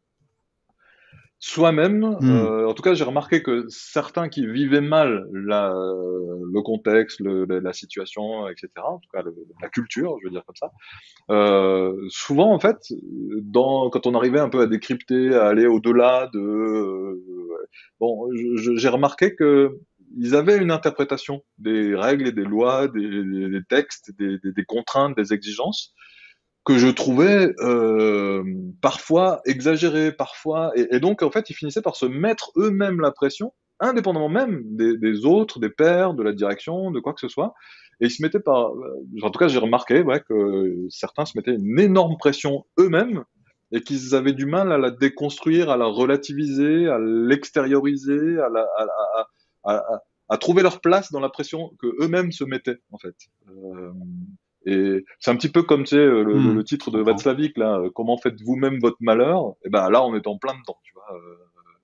Soi-même, Hmm. euh, en tout cas, j'ai remarqué que certains qui vivaient mal la, le contexte, le, la situation, et cetera, en tout cas le, la culture, je veux dire comme ça, euh, souvent en fait, dans, quand on arrivait un peu à décrypter, à aller au-delà de, euh, bon, je, j'ai remarqué que ils avaient une interprétation des règles et des lois, des, des textes, des, des, des contraintes, des exigences que je trouvais euh, parfois exagérées, parfois, et, et donc en fait ils finissaient par se mettre eux-mêmes la pression, indépendamment même des, des autres, des pairs, de la direction, de quoi que ce soit, et ils se mettaient par, en tout cas j'ai remarqué ouais, que certains se mettaient une énorme pression eux-mêmes et qu'ils avaient du mal à la déconstruire, à la relativiser, à l'extérioriser, à, la, à, à, à, à, à trouver leur place dans la pression que eux-mêmes se mettaient en fait. Euh, et c'est un petit peu comme tu sais, le, le, Hmm. le titre Je de comprends. Václavic là, euh, comment faites vous-même votre malheur? Et ben là on est en plein dedans, tu vois. Euh,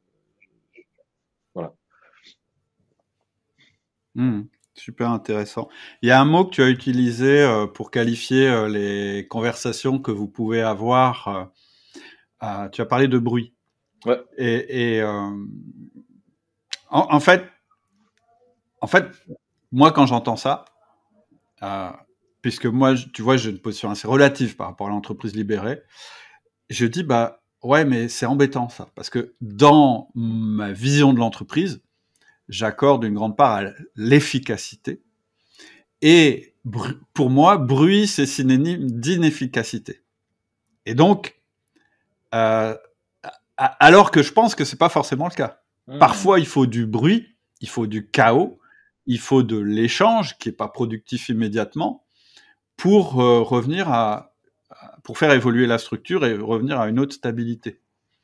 voilà. Hmm. Super intéressant. Il y a un mot que tu as utilisé euh, pour qualifier euh, les conversations que vous pouvez avoir. Euh, euh, tu as parlé de bruit. Ouais. Et, et euh, en, en fait, en fait, moi quand j'entends ça, euh, puisque moi, tu vois, j'ai une position assez relative par rapport à l'entreprise libérée. Je dis, bah ouais, mais c'est embêtant ça, parce que dans ma vision de l'entreprise, j'accorde une grande part à l'efficacité. Et pour moi, bruit, c'est synonyme d'inefficacité. Et donc, euh, alors que je pense que c'est pas forcément le cas. Mmh. Parfois, il faut du bruit, il faut du chaos, il faut de l'échange qui est pas productif immédiatement pour euh, revenir à, pour faire évoluer la structure et revenir à une autre stabilité.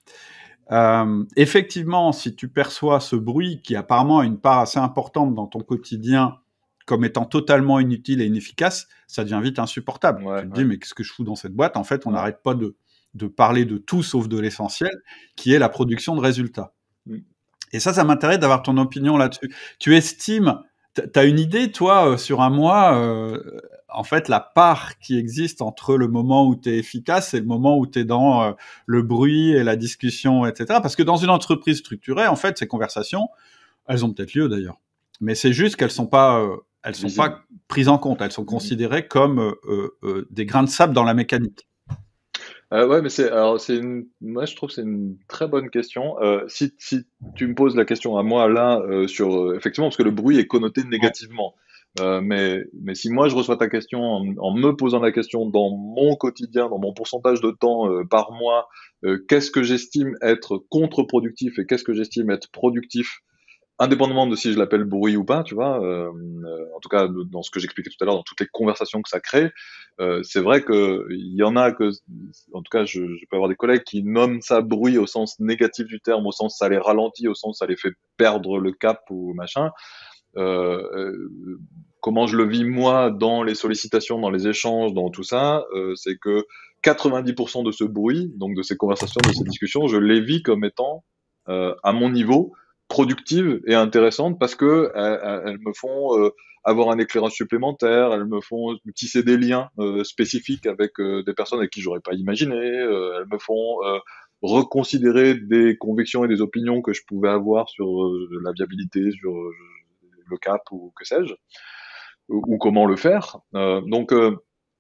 Euh, effectivement, si tu perçois ce bruit qui apparemment a une part assez importante dans ton quotidien comme étant totalement inutile et inefficace, ça devient vite insupportable. Ouais, tu te ouais. dis, mais qu'est-ce que je fous dans cette boîte ? En fait, on n'arrête ouais. pas de, de parler de tout sauf de l'essentiel, qui est la production de résultats. Mm. Et ça, ça m'intéresse d'avoir ton opinion là-dessus. Tu estimes, tu as une idée, toi, sur un mois, euh, en fait, la part qui existe entre le moment où tu es efficace et le moment où tu es dans euh, le bruit et la discussion, et cetera. Parce que dans une entreprise structurée, en fait, ces conversations, elles ont peut-être lieu d'ailleurs. Mais c'est juste qu'elles sont pas, euh, elles sont pas prises en compte. Elles sont considérées comme euh, euh, des grains de sable dans la mécanique. Euh, ouais, mais c'est, alors c'est une, moi je trouve que c'est une très bonne question. Euh, si, si tu me poses la question à moi là, euh, sur, euh, effectivement, parce que le bruit est connoté négativement. Euh, mais, mais si moi je reçois ta question en, en me posant la question dans mon quotidien, dans mon pourcentage de temps euh, par mois, euh, qu'est-ce que j'estime être contre-productif et qu'est-ce que j'estime être productif, indépendamment de si je l'appelle bruit ou pas, tu vois, euh, euh, en tout cas dans ce que j'expliquais tout à l'heure, dans toutes les conversations que ça crée, euh, c'est vrai que il y en a que, en tout cas, je, je peux avoir des collègues qui nomment ça bruit au sens négatif du terme, au sens ça les ralentit, au sens ça les fait perdre le cap ou machin. Euh, euh, comment je le vis moi dans les sollicitations, dans les échanges, dans tout ça, euh, c'est que quatre-vingt-dix pour cent de ce bruit, donc de ces conversations, de ces discussions, je les vis comme étant euh, à mon niveau, productives et intéressantes parce que elles, elles me font euh, avoir un éclairage supplémentaire, elles me font tisser des liens euh, spécifiques avec euh, des personnes avec qui j'aurais pas imaginé, euh, elles me font euh, reconsidérer des convictions et des opinions que je pouvais avoir sur euh, la viabilité, sur euh, le cap ou que sais-je, ou, ou comment le faire. Euh, donc euh,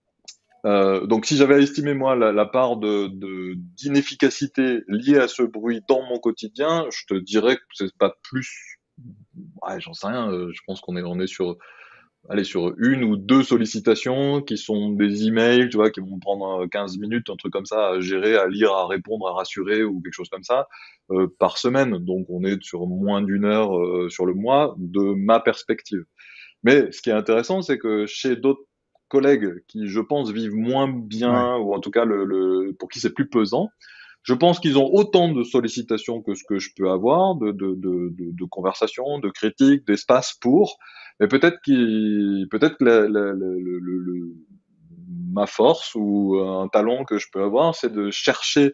Euh, donc, si j'avais estimé moi la, la part de, de d'inefficacité liée à ce bruit dans mon quotidien, je te dirais que c'est pas plus. Ouais, j'en sais rien. Euh, je pense qu'on est on est sur, allez, sur une ou deux sollicitations qui sont des emails, tu vois, qui vont prendre quinze minutes, un truc comme ça, à gérer, à lire, à répondre, à rassurer ou quelque chose comme ça euh, par semaine. Donc, on est sur moins d'une heure euh, sur le mois de ma perspective. Mais ce qui est intéressant, c'est que chez d'autres collègues qui, je pense, vivent moins bien, ouais. ou en tout cas le, le, pour qui c'est plus pesant, je pense qu'ils ont autant de sollicitations que ce que je peux avoir, de, de, de, de, de conversations, de critiques, d'espace pour, mais peut-être qu'il, peut-être que la, la, la, le, le, ma force ou un talent que je peux avoir, c'est de chercher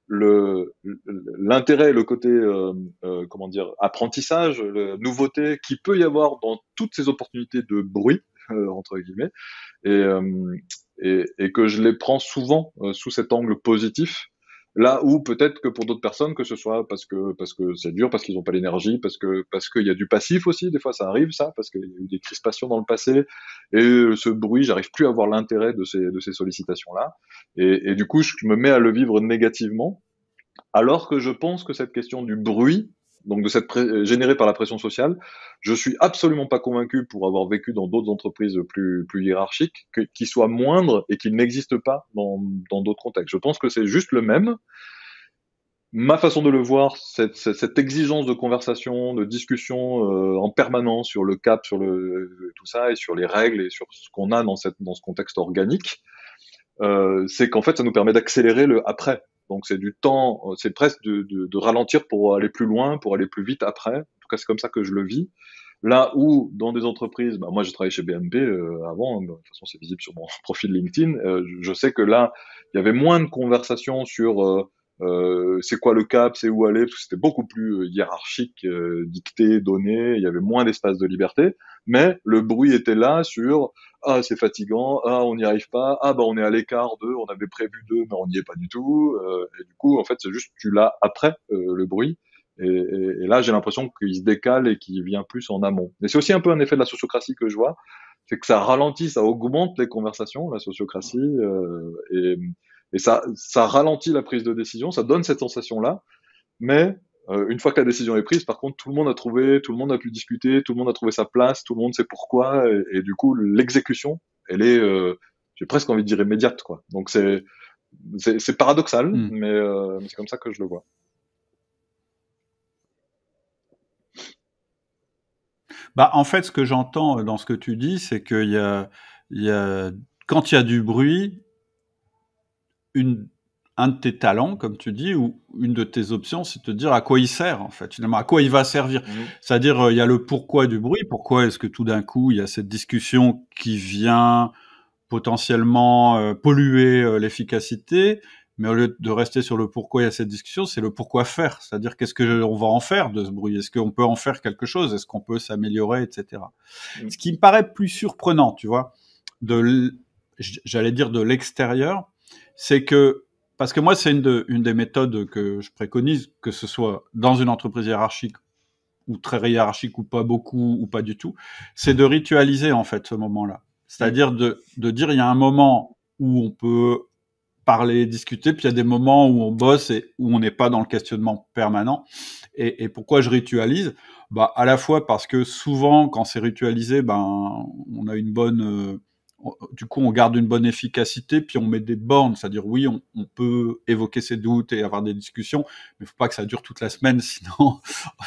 le l'intérêt, le côté euh, euh, comment dire, apprentissage, la nouveauté qui peut y avoir dans toutes ces opportunités de bruit euh, entre guillemets, et, euh, et et que je les prends souvent euh, sous cet angle positif. Là où peut-être que pour d'autres personnes, que ce soit parce que parce que c'est dur, parce qu'ils n'ont pas l'énergie, parce que parce qu'il y a du passif aussi, des fois ça arrive ça, parce qu'il y a eu des crispations dans le passé, et ce bruit, j'arrive plus à voir l'intérêt de ces de ces sollicitations là, et, et du coup je me mets à le vivre négativement, alors que je pense que cette question du bruit, donc de cette pré- générée par la pression sociale, je suis absolument pas convaincu, pour avoir vécu dans d'autres entreprises plus plus hiérarchiques, que, qu'il soit moindre et qu'il n'existe pas dans dans d'autres contextes. Je pense que c'est juste le même. Ma façon de le voir, cette, cette, cette exigence de conversation, de discussion euh, en permanence sur le cap, sur le tout ça, et sur les règles et sur ce qu'on a dans cette dans ce contexte organique, euh, c'est qu'en fait ça nous permet d'accélérer le après. Donc c'est du temps, c'est presque de, de, de ralentir pour aller plus loin, pour aller plus vite après. En tout cas c'est comme ça que je le vis. Là où dans des entreprises, bah moi j'ai travaillé chez B N P euh, avant, hein, de toute façon c'est visible sur mon profil LinkedIn. Euh, je sais que là il y avait moins de conversations sur euh, euh, c'est quoi le cap, c'est où aller, parce que c'était beaucoup plus hiérarchique, euh, dicté, donné. Il y avait moins d'espace de liberté, mais le bruit était là sur ah c'est fatigant, ah on n'y arrive pas, ah bah on est à l'écart d'eux, on avait prévu d'eux mais on n'y est pas du tout, euh, et du coup en fait c'est juste tu l'as après euh, le bruit, et, et, et là j'ai l'impression qu'il se décale et qu'il vient plus en amont. Mais c'est aussi un peu un effet de la sociocratie que je vois, c'est que ça ralentit, ça augmente les conversations, la sociocratie, euh, et, et ça, ça ralentit la prise de décision, ça donne cette sensation-là, mais euh, une fois que la décision est prise, par contre, tout le monde a trouvé, tout le monde a pu discuter, tout le monde a trouvé sa place, tout le monde sait pourquoi, et, et du coup, l'exécution, elle est, euh, j'ai presque envie de dire immédiate, quoi. Donc c'est, c'est, c'est paradoxal, Hmm. mais, euh, mais c'est comme ça que je le vois. Bah, en fait, ce que j'entends dans ce que tu dis, c'est qu'il y a, il y a, quand il y a du bruit, une, un de tes talents, comme tu dis, ou une de tes options, c'est de te dire à quoi il sert, en fait, finalement, à quoi il va servir. Mhm. C'est-à-dire, euh, il y a le pourquoi du bruit, pourquoi est-ce que tout d'un coup, il y a cette discussion qui vient potentiellement euh, polluer euh, l'efficacité, mais au lieu de rester sur le pourquoi il y a cette discussion, c'est le pourquoi faire, c'est-à-dire qu'est-ce que on va en faire de ce bruit, est-ce qu'on peut en faire quelque chose, est-ce qu'on peut s'améliorer, et cetera. Mhm. Ce qui me paraît plus surprenant, tu vois, de j'allais dire de l'extérieur, c'est que parce que moi c'est une, de, une des méthodes que je préconise, que ce soit dans une entreprise hiérarchique ou très hiérarchique ou pas beaucoup ou pas du tout, c'est de ritualiser en fait ce moment-là. C'est-à-dire de, de dire il y a un moment où on peut parler, discuter, puis il y a des moments où on bosse et où on n'est pas dans le questionnement permanent. Et, et pourquoi je ritualise? Bah, à la fois parce que souvent, quand c'est ritualisé, ben, on a une bonne, euh, du coup, on garde une bonne efficacité, puis on met des bornes, c'est-à-dire oui, on, on peut évoquer ses doutes et avoir des discussions, mais il faut pas que ça dure toute la semaine, sinon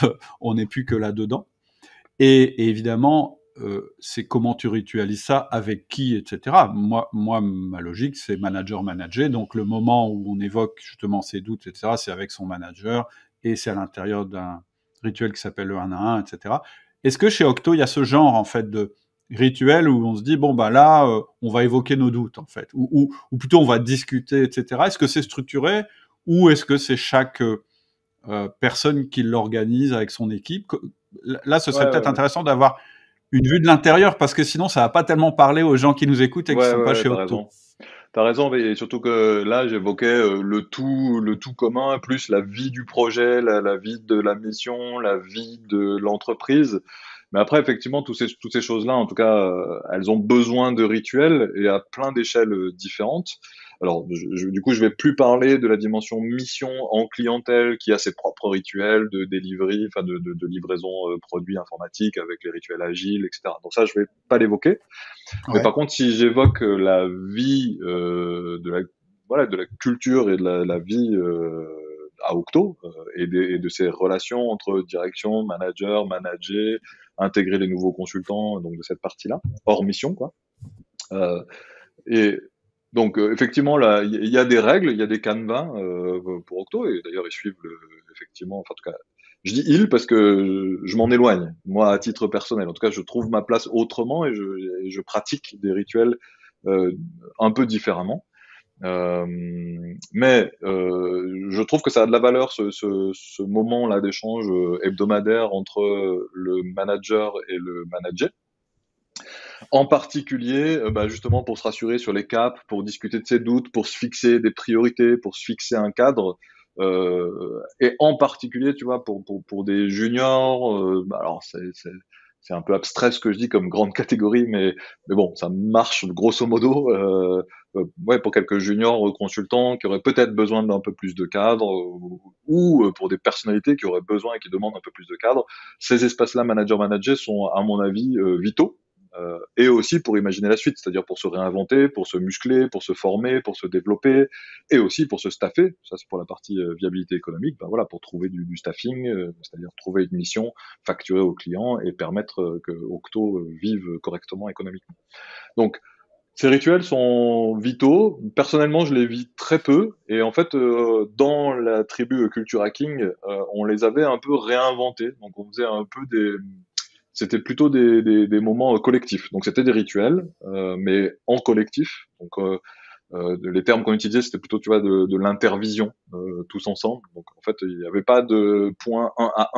on n'est plus que là-dedans. Et, et évidemment, euh, c'est comment tu ritualises ça, avec qui, et cetera. Moi, moi ma logique, c'est manager-manager. Donc, le moment où on évoque justement ses doutes, et cetera, c'est avec son manager et c'est à l'intérieur d'un rituel qui s'appelle le un à un, et cetera. Est-ce que chez Octo, il y a ce genre, en fait, de rituel où on se dit, bon, bah là, euh, on va évoquer nos doutes, en fait, ou, ou, ou plutôt on va discuter, et cetera. Est-ce que c'est structuré ou est-ce que c'est chaque euh, personne qui l'organise avec son équipe? Là, ce serait Ouais, peut-être ouais, intéressant d'avoir une vue de l'intérieur parce que sinon, ça va pas tellement parler aux gens qui nous écoutent et qui ouais, sont ouais, pas ouais, chez t'as Octo. raison. T'as raison, mais surtout que là, j'évoquais euh, le tout, le tout commun, plus la vie du projet, la, la vie de la mission, la vie de l'entreprise. Mais après, effectivement, tous ces, toutes ces choses-là, en tout cas, euh, elles ont besoin de rituels et à plein d'échelles euh, différentes. Alors, je, je- du coup, je vais plus parler de la dimension mission en clientèle qui a ses propres rituels de delivery, enfin de, de, de livraison euh, produits informatiques avec les rituels agiles, et cetera. Donc ça, je vais pas l'évoquer. Mais Ouais. par contre, si j'évoque euh, la vie euh, de la voilà de la culture et de la, la vie euh, à Octo euh, et, des, et de ces relations entre direction, manager, manager, intégrer les nouveaux consultants, donc de cette partie-là, hors mission quoi. Euh, et donc euh, effectivement là, il y, y a des règles, il y a des canevas euh, pour Octo et d'ailleurs ils suivent le, effectivement, enfin en tout cas. Je dis il parce que je m'en éloigne, moi à titre personnel. En tout cas, je trouve ma place autrement et je, et je pratique des rituels euh, un peu différemment. Euh, mais euh, je trouve que ça a de la valeur ce, ce, ce moment-là d'échange euh, hebdomadaire entre le manager et le manager. En particulier, euh, bah, justement pour se rassurer sur les caps, pour discuter de ses doutes, pour se fixer des priorités, pour se fixer un cadre. Euh, et en particulier, tu vois, pour, pour, pour des juniors, euh, bah, alors c'est, c'est, c'est un peu abstrait ce que je dis comme grande catégorie, mais, mais bon, ça marche grosso modo. Euh, euh, ouais, pour quelques juniors euh, consultants qui auraient peut-être besoin d'un peu plus de cadre, ou, ou euh, pour des personnalités qui auraient besoin et qui demandent un peu plus de cadre, ces espaces-là, manager-manager, sont à mon avis euh, vitaux. Euh, et aussi pour imaginer la suite, c'est-à-dire pour se réinventer, pour se muscler, pour se former, pour se développer, et aussi pour se staffer. Ça, c'est pour la partie euh, viabilité économique. Ben voilà, pour trouver du, du staffing, euh, c'est-à-dire trouver une mission, facturer aux clients et permettre euh, que Octo euh, vive correctement économiquement. Donc, ces rituels sont vitaux. Personnellement, je les vis très peu. Et en fait, euh, dans la tribu Culture Hacking, euh, on les avait un peu réinventés. Donc, on faisait un peu des c'était plutôt des, des, des moments euh, collectifs. Donc c'était des rituels, euh, mais en collectif. Donc euh, euh, les termes qu'on utilisait, c'était plutôt tu vois de, de l'intervision, euh, tous ensemble. Donc en fait, il n'y avait pas de point un à un.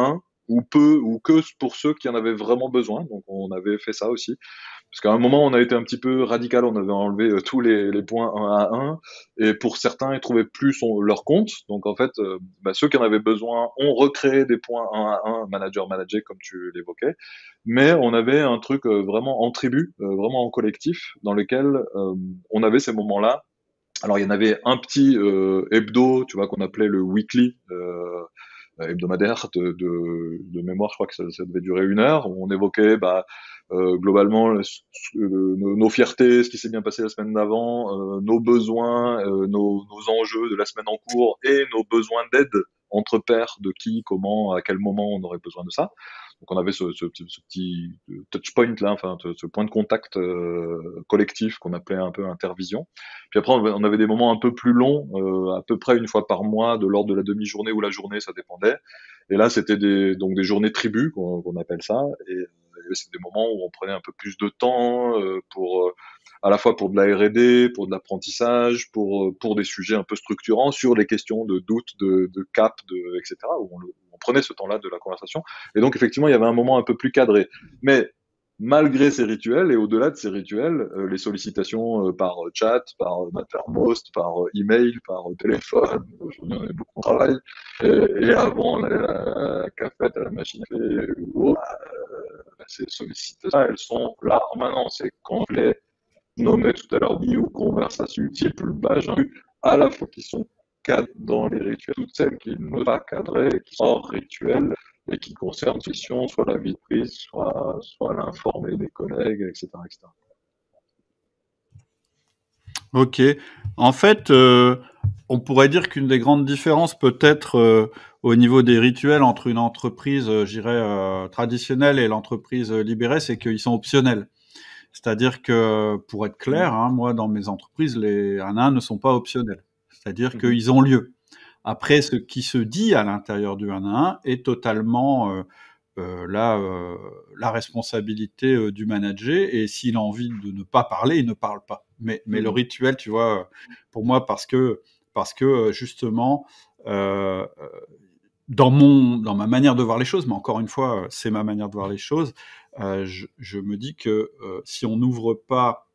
ou peu, ou que pour ceux qui en avaient vraiment besoin. Donc on avait fait ça aussi. Parce qu'à un moment, on a été un petit peu radical, on avait enlevé euh, tous les, les points un à un, et pour certains, ils trouvaient plus son, leur compte. Donc en fait, euh, bah, ceux qui en avaient besoin ont recréé des points un à un, manager-manager, comme tu l'évoquais. Mais on avait un truc euh, vraiment en tribu, euh, vraiment en collectif, dans lequel euh, on avait ces moments-là. Alors il y en avait un petit euh, hebdo, tu vois, qu'on appelait le weekly, euh, hebdomadaire de, de, de mémoire, je crois que ça, ça devait durer une heure, où on évoquait bah, euh, globalement le, le, nos, nos fiertés, ce qui s'est bien passé la semaine d'avant, euh, nos besoins, euh, nos, nos enjeux de la semaine en cours et nos besoins d'aide entre pairs, de qui, comment, à quel moment on aurait besoin de ça. Donc on avait ce, ce, ce petit touch point là, enfin ce point de contact euh, collectif qu'on appelait un peu intervision. Puis après on avait des moments un peu plus longs, euh, à peu près une fois par mois, de l'ordre de la demi-journée ou la journée, ça dépendait. Et là c'était des donc des journées tribus qu'on qu'on appelle ça. Et, et c'est des moments où on prenait un peu plus de temps euh, pour euh, à la fois pour de la R et D, pour de l'apprentissage, pour pour des sujets un peu structurants sur les questions de doute, de, de cap, de et cetera. Où on, on prenait ce temps-là de la conversation. Et donc effectivement il y avait un moment un peu plus cadré. Mais malgré ces rituels et au-delà de ces rituels, euh, les sollicitations euh, par chat, par Mattermost, par euh, email, par euh, téléphone, aujourd'hui on est beaucoup au travail, et, et avant on allait à la cafette, à la machine à café, ou, euh, ces sollicitations, elles sont là maintenant, c'est complet, nommé tout à l'heure bio, conversation multiple, page, à la fois qui sont cadres dans les rituels, toutes celles qui ne sont pas cadrées, qui sont hors rituel, et qui concernent session, soit la vie de prise, soit, soit l'informer des collègues, et cetera, et cetera. Ok. En fait, euh, on pourrait dire qu'une des grandes différences peut-être euh, au niveau des rituels entre une entreprise, euh, je dirais, euh, traditionnelle et l'entreprise euh, libérée, c'est qu'ils sont optionnels. C'est-à-dire que, pour être clair, hein, moi, dans mes entreprises, les un à un ne sont pas optionnels. C'est-à-dire Mhm. qu'ils ont lieu. Après, ce qui se dit à l'intérieur du un à un est totalement euh, euh, la, euh, la responsabilité euh, du manager. Et s'il a envie de ne pas parler, il ne parle pas. Mais, mais le Mhm. rituel, tu vois, pour moi, parce que, parce que justement, euh, dans mon, dans ma manière de voir les choses, mais encore une fois, c'est ma manière de voir les choses, euh, je, je me dis que euh, si on n'ouvre pas,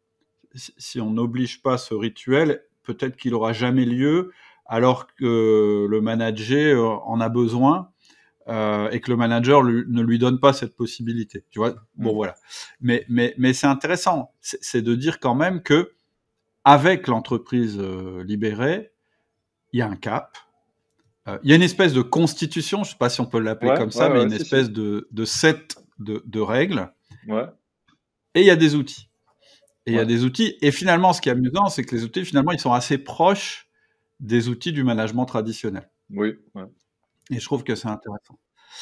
si on n'oblige pas ce rituel, peut-être qu'il aura jamais lieu, alors que le manager en a besoin euh, et que le manager lui, ne lui donne pas cette possibilité. Tu vois, bon Mhm. voilà. Mais mais mais c'est intéressant, c'est, c'est de dire quand même que avec l'entreprise euh, libérée, il y a un cap. Euh, il y a une espèce de constitution, je ne sais pas si on peut l'appeler Ouais, comme ouais, ça, mais ouais, une si, si. espèce de, de set de, de règles. Ouais, Et il y a des outils. Et il y a ouais, des outils. Et finalement, ce qui est amusant, c'est que les outils, finalement, ils sont assez proches des outils du management traditionnel. oui, ouais. Et je trouve que c'est intéressant.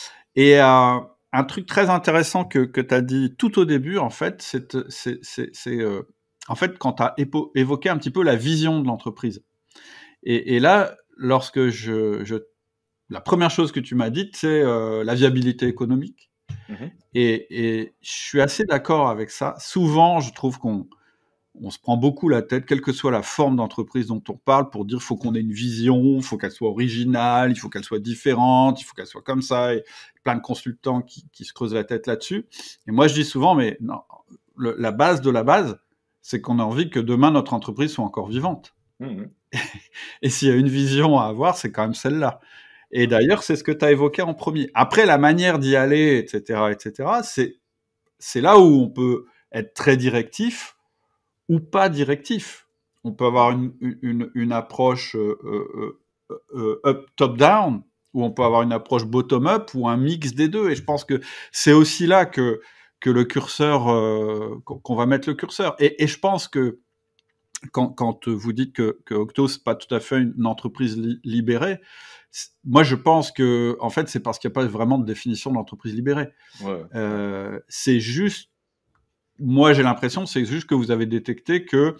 Et euh, un truc très intéressant que, que tu as dit tout au début, en fait, c'est, c'est, c'est, c'est euh, en fait, quand tu as épo- évoqué un petit peu la vision de l'entreprise. Et, et là, lorsque je, je... La première chose que tu m'as dite, c'est euh, la viabilité économique. Mhm. Et, et je suis assez d'accord avec ça. Souvent, je trouve qu'on on se prend beaucoup la tête, quelle que soit la forme d'entreprise dont on parle, pour dire qu'il faut qu'on ait une vision, il faut qu'elle soit originale, il faut qu'elle soit différente, il faut qu'elle soit comme ça. Et plein de consultants qui, qui se creusent la tête là-dessus. Et moi, je dis souvent, mais non, le, la base de la base, c'est qu'on a envie que demain, notre entreprise soit encore vivante. Mhm. Et s'il y a une vision à avoir, c'est quand même celle-là. Et d'ailleurs, c'est ce que tu as évoqué en premier. Après, la manière d'y aller, et cetera, et cetera, c'est, c'est là où on peut être très directif ou pas directif. On peut avoir une, une, une approche euh, euh, euh, up, top-down, ou on peut avoir une approche bottom-up, ou un mix des deux. Et je pense que c'est aussi là que, que le curseur, euh, qu'on va mettre le curseur. Et, et je pense que quand, quand vous dites que, que Octo, c'est pas tout à fait une entreprise li- libérée, moi je pense que en fait c'est parce qu'il n'y a pas vraiment de définition d'entreprise libérée. Ouais, ouais. Euh, c'est juste, moi j'ai l'impression, c'est juste que vous avez détecté que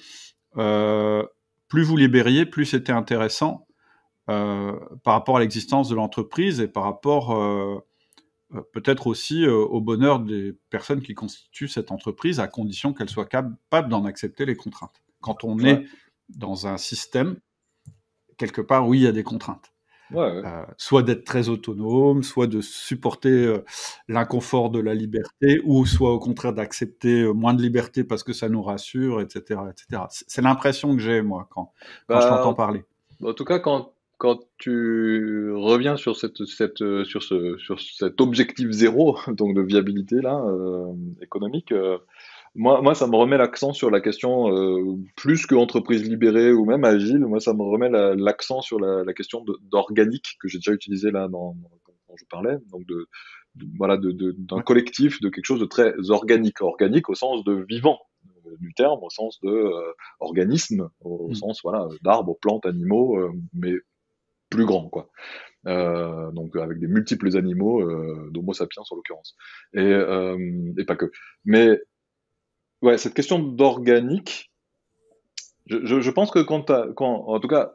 euh, plus vous libériez, plus c'était intéressant euh, par rapport à l'existence de l'entreprise et par rapport euh, euh, peut-être aussi euh, au bonheur des personnes qui constituent cette entreprise, à condition qu'elles soient capables d'en accepter les contraintes. Quand on Ouais. est dans un système, quelque part, oui, il y a des contraintes. Ouais, ouais. Euh, soit d'être très autonome, soit de supporter euh, l'inconfort de la liberté, ou soit au contraire d'accepter euh, moins de liberté parce que ça nous rassure, et cetera, et cetera. C'est c'est l'impression que j'ai, moi, quand, quand je t'entends Bah, parler. en tout cas, quand, quand tu reviens sur cette, cette, euh, sur ce, sur cet objectif zéro, donc de viabilité là, euh, économique, euh, moi, moi, ça me remet l'accent sur la question, euh, plus que entreprise libérée ou même agile, moi, ça me remet la- l'accent sur la, la question de- d'organique que j'ai déjà utilisé là dans, dans- quand je parlais, donc de, de- voilà, de, de- d'un Ouais. collectif, de quelque chose de très organique, organique au sens de vivant euh, du terme, au sens de euh, organisme, au, au Mm. sens voilà d'arbres, plantes, animaux, euh, mais plus grand quoi. Euh, donc avec des multiples animaux, euh, d'Homo sapiens en l'occurrence, et, euh, et pas que. Mais ouais, cette question d'organique, je, je, je pense que quand, t'as- quand, en tout cas,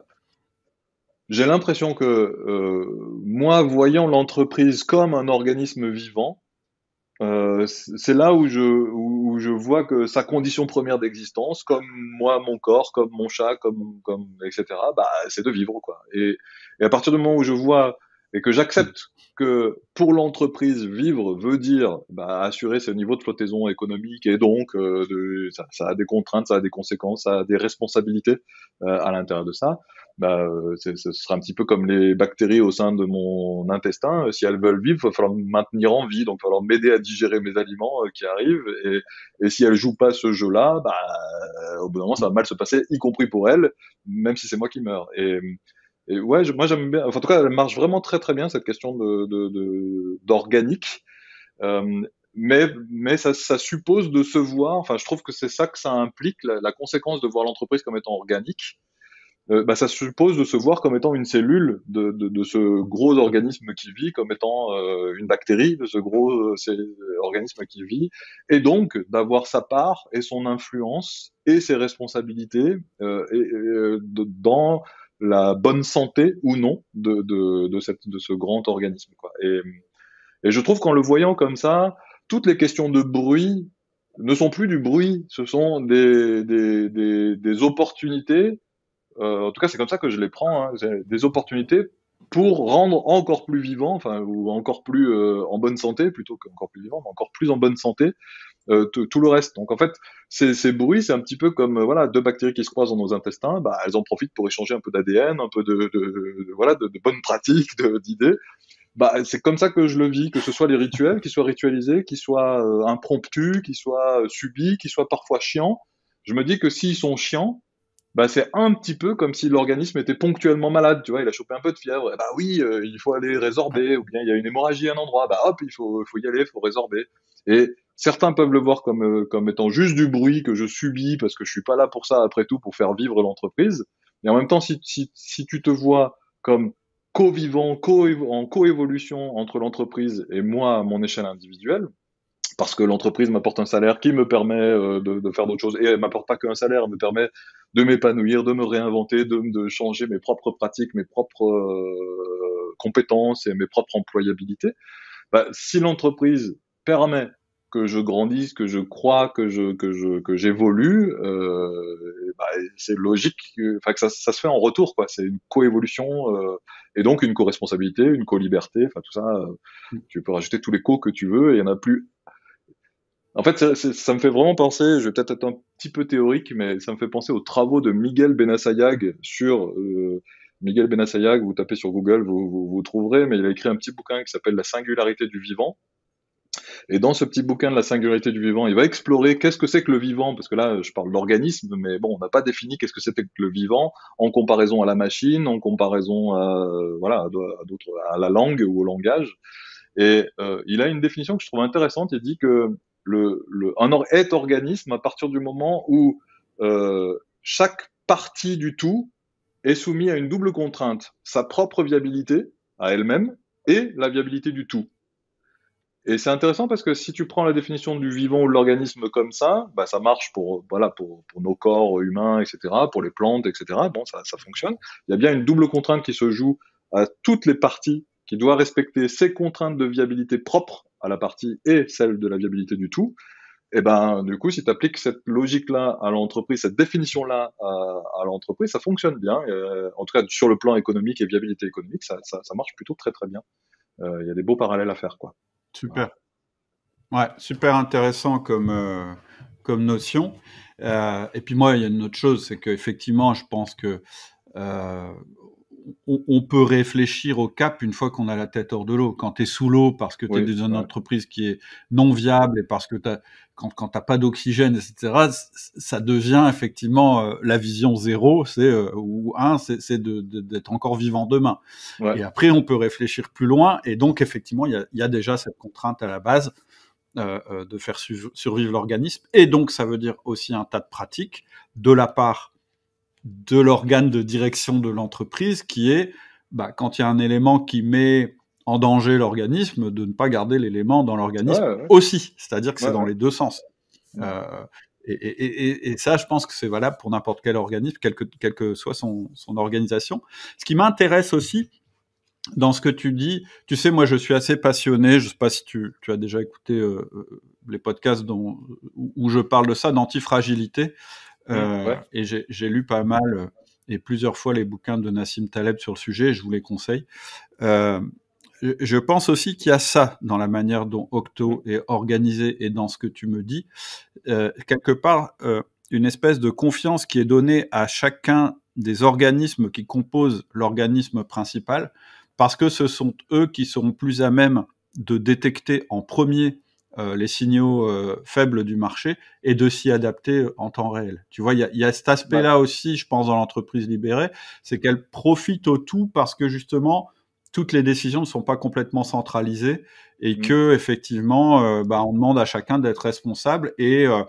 j'ai l'impression que euh, moi, voyant l'entreprise comme un organisme vivant, euh, c'est là où je, où, où je vois que sa condition première d'existence, comme moi, mon corps, comme mon chat, comme, comme et cetera, bah, c'est de vivre, quoi. Et, et à partir du moment où je vois et que Mm. j'accepte que pour l'entreprise, vivre veut dire bah, assurer ce niveau de flottaison économique et donc euh, de, ça, ça a des contraintes, ça a des conséquences, ça a des responsabilités euh, à l'intérieur de ça. Bah, euh, c'est- ce sera un petit peu comme les bactéries au sein de mon intestin. Si elles veulent vivre, il va falloir me maintenir en vie, donc il va falloir m'aider à digérer mes aliments euh, qui arrivent. Et, et si elles jouent pas ce jeu-là, bah, euh, au bout d'un moment, ça va mal se passer, y compris pour elles, même si c'est moi qui meurs. Et, et ouais, je- moi j'aime bien. Enfin, en tout cas, elle marche vraiment très très bien cette question de de- de- d'organique. Euh, mais mais ça, ça suppose de se voir. Enfin, je trouve que c'est ça que ça implique, la, la conséquence de voir l'entreprise comme étant organique. Euh, bah, ça suppose de se voir comme étant une cellule de, de, de ce gros organisme qui vit, comme étant euh, une bactérie de ce gros euh, c'est- organisme qui vit, et donc d'avoir sa part et son influence et ses responsabilités euh, et, et, euh, de- dans la bonne santé ou non de, de, de, cette, de ce grand organisme, quoi. Et, et je trouve qu'en le voyant comme ça, toutes les questions de bruit ne sont plus du bruit, ce sont des, des, des, des opportunités, euh, en tout cas, c'est comme ça que je les prends, hein. C'est des opportunités pour rendre encore plus vivant, enfin, ou encore plus euh, en bonne santé, plutôt qu'encore plus vivant, mais encore plus en bonne santé, euh, tout tout le reste. Donc, en fait, ces, ces bruits, c'est un petit peu comme euh, voilà deux bactéries qui se croisent dans nos intestins, bah, elles en profitent pour échanger un peu d'A D N, un peu de, de, de- voilà, de, de bonnes pratiques, de- d'idées. Bah, c'est comme ça que je le vis, que ce soit les rituels, qu'ils soient ritualisés, qu'ils soient euh, impromptus, qu'ils soient euh, subis, qu'ils soient parfois chiants. Je me dis que s'ils sont chiants, bah, c'est un petit peu comme si l'organisme était ponctuellement malade, tu vois, il a chopé un peu de fièvre, et bah oui, euh, il faut aller Ouais. résorber, ou bien il y a une hémorragie à un endroit, bah hop, il faut, il faut y aller, il faut résorber. Et certains peuvent le voir comme, euh, comme étant juste du bruit que je subis parce que je suis pas là pour ça, après tout, pour faire vivre l'entreprise. Et en même temps, si, si, si tu te vois comme co-vivant, co en coévolution entre l'entreprise et moi à mon échelle individuelle, parce que l'entreprise m'apporte un salaire qui me permet euh, de, de faire d'autres choses, et elle m'apporte pas qu'un salaire, elle me permet de m'épanouir, de me réinventer, de, de changer mes propres pratiques, mes propres euh, compétences et mes propres employabilités. Bah, si l'entreprise permet que je grandisse, que je crois, que je que je que j'évolue, euh, bah, c'est logique, que, enfin que ça, ça se fait en retour, quoi. C'est une coévolution euh, et donc une co-responsabilité, une co-liberté, enfin tout ça. Euh, Mm. tu peux rajouter tous les co que tu veux, et il y en a plus. En fait, ça, ça- ça me fait vraiment penser, je vais peut-être être un petit peu théorique, mais ça me fait penser aux travaux de Miguel Benassayag sur euh, Miguel Benassayag. Vous tapez sur Google, vous, vous, vous trouverez, mais il a écrit un petit bouquin qui s'appelle La singularité du vivant. Et dans ce petit bouquin de la singularité du vivant, il va explorer qu'est-ce que c'est que le vivant, parce que là, je parle d'organisme, mais bon, on n'a pas défini qu'est-ce que c'était que le vivant en comparaison à la machine, en comparaison à, euh, voilà, à d'autres, à la langue ou au langage. Et euh, il a une définition que je trouve intéressante. Il dit que le, le, un or est organisme à partir du moment où euh, chaque partie du tout est soumise à une double contrainte, sa propre viabilité à elle-même et la viabilité du tout. Et c'est intéressant parce que si tu prends la définition du vivant ou de l'organisme comme ça, bah ça marche pour voilà pour, pour nos corps humains, et cetera, pour les plantes, et cetera. Bon, ça, ça fonctionne. Il y a bien une double contrainte qui se joue à toutes les parties, qui doit respecter ses contraintes de viabilité propres à la partie et celle de la viabilité du tout. Et ben, du coup, si tu appliques cette logique-là à l'entreprise, cette définition-là à, à l'entreprise, ça fonctionne bien. Euh, en tout cas, sur le plan économique et viabilité économique, ça, ça, ça marche plutôt très très bien. Il euh, y a des beaux parallèles à faire, quoi. Super. Ouais, super intéressant comme, euh, comme notion. Euh, et puis moi, il y a une autre chose, c'est qu'effectivement, je pense que euh, on, on peut réfléchir au cap une fois qu'on a la tête hors de l'eau. Quand tu es sous l'eau parce que tu es Oui, dans une ouais. entreprise qui est non viable et parce que t'as, quand, quand tu n'as pas d'oxygène, et cetera, ça devient effectivement euh, la vision zéro, c'est, euh, ou un, c'est, c'est de, de, d'être encore vivant demain. Ouais. Et après, on peut réfléchir plus loin. Et donc, effectivement, il y a, y a déjà cette contrainte à la base euh, de faire su- survivre l'organisme. Et donc, ça veut dire aussi un tas de pratiques de la part de l'organe de direction de l'entreprise qui est, bah, quand il y a un élément qui met en danger l'organisme, de ne pas garder l'élément dans l'organisme Ouais, ouais. aussi. C'est-à-dire que c'est Ouais, dans ouais. les deux sens. Ouais. Euh, et, et, et, et ça, je pense que c'est valable pour n'importe quel organisme, quelle que, quelle que soit son, son organisation. Ce qui m'intéresse aussi dans ce que tu dis, tu sais, moi, je suis assez passionné. Je sais pas si tu, tu as déjà écouté euh, les podcasts dont, où je parle de ça, d'antifragilité. Mmh, Euh, ouais. et j'ai, j'ai lu pas mal euh, et plusieurs fois les bouquins de Nassim Taleb sur le sujet, et je vous les conseille. Euh, je- je pense aussi qu'il y a ça dans la manière dont Mmh, Octo est organisé et dans ce que tu me dis. Euh, quelque part, euh, une espèce de confiance qui est donnée à chacun des organismes qui composent l'organisme principal, parce que ce sont eux qui seront plus à même de détecter en premier euh, les signaux euh, faibles du marché et de s'y adapter en temps réel. Tu vois, il y a, y a cet ouais. aspect-là aussi, je pense, dans l'entreprise libérée, c'est qu'elle profite au tout parce que justement, toutes les décisions ne sont pas complètement centralisées et Mmh, que effectivement, euh, bah, on demande à chacun d'être responsable et euh,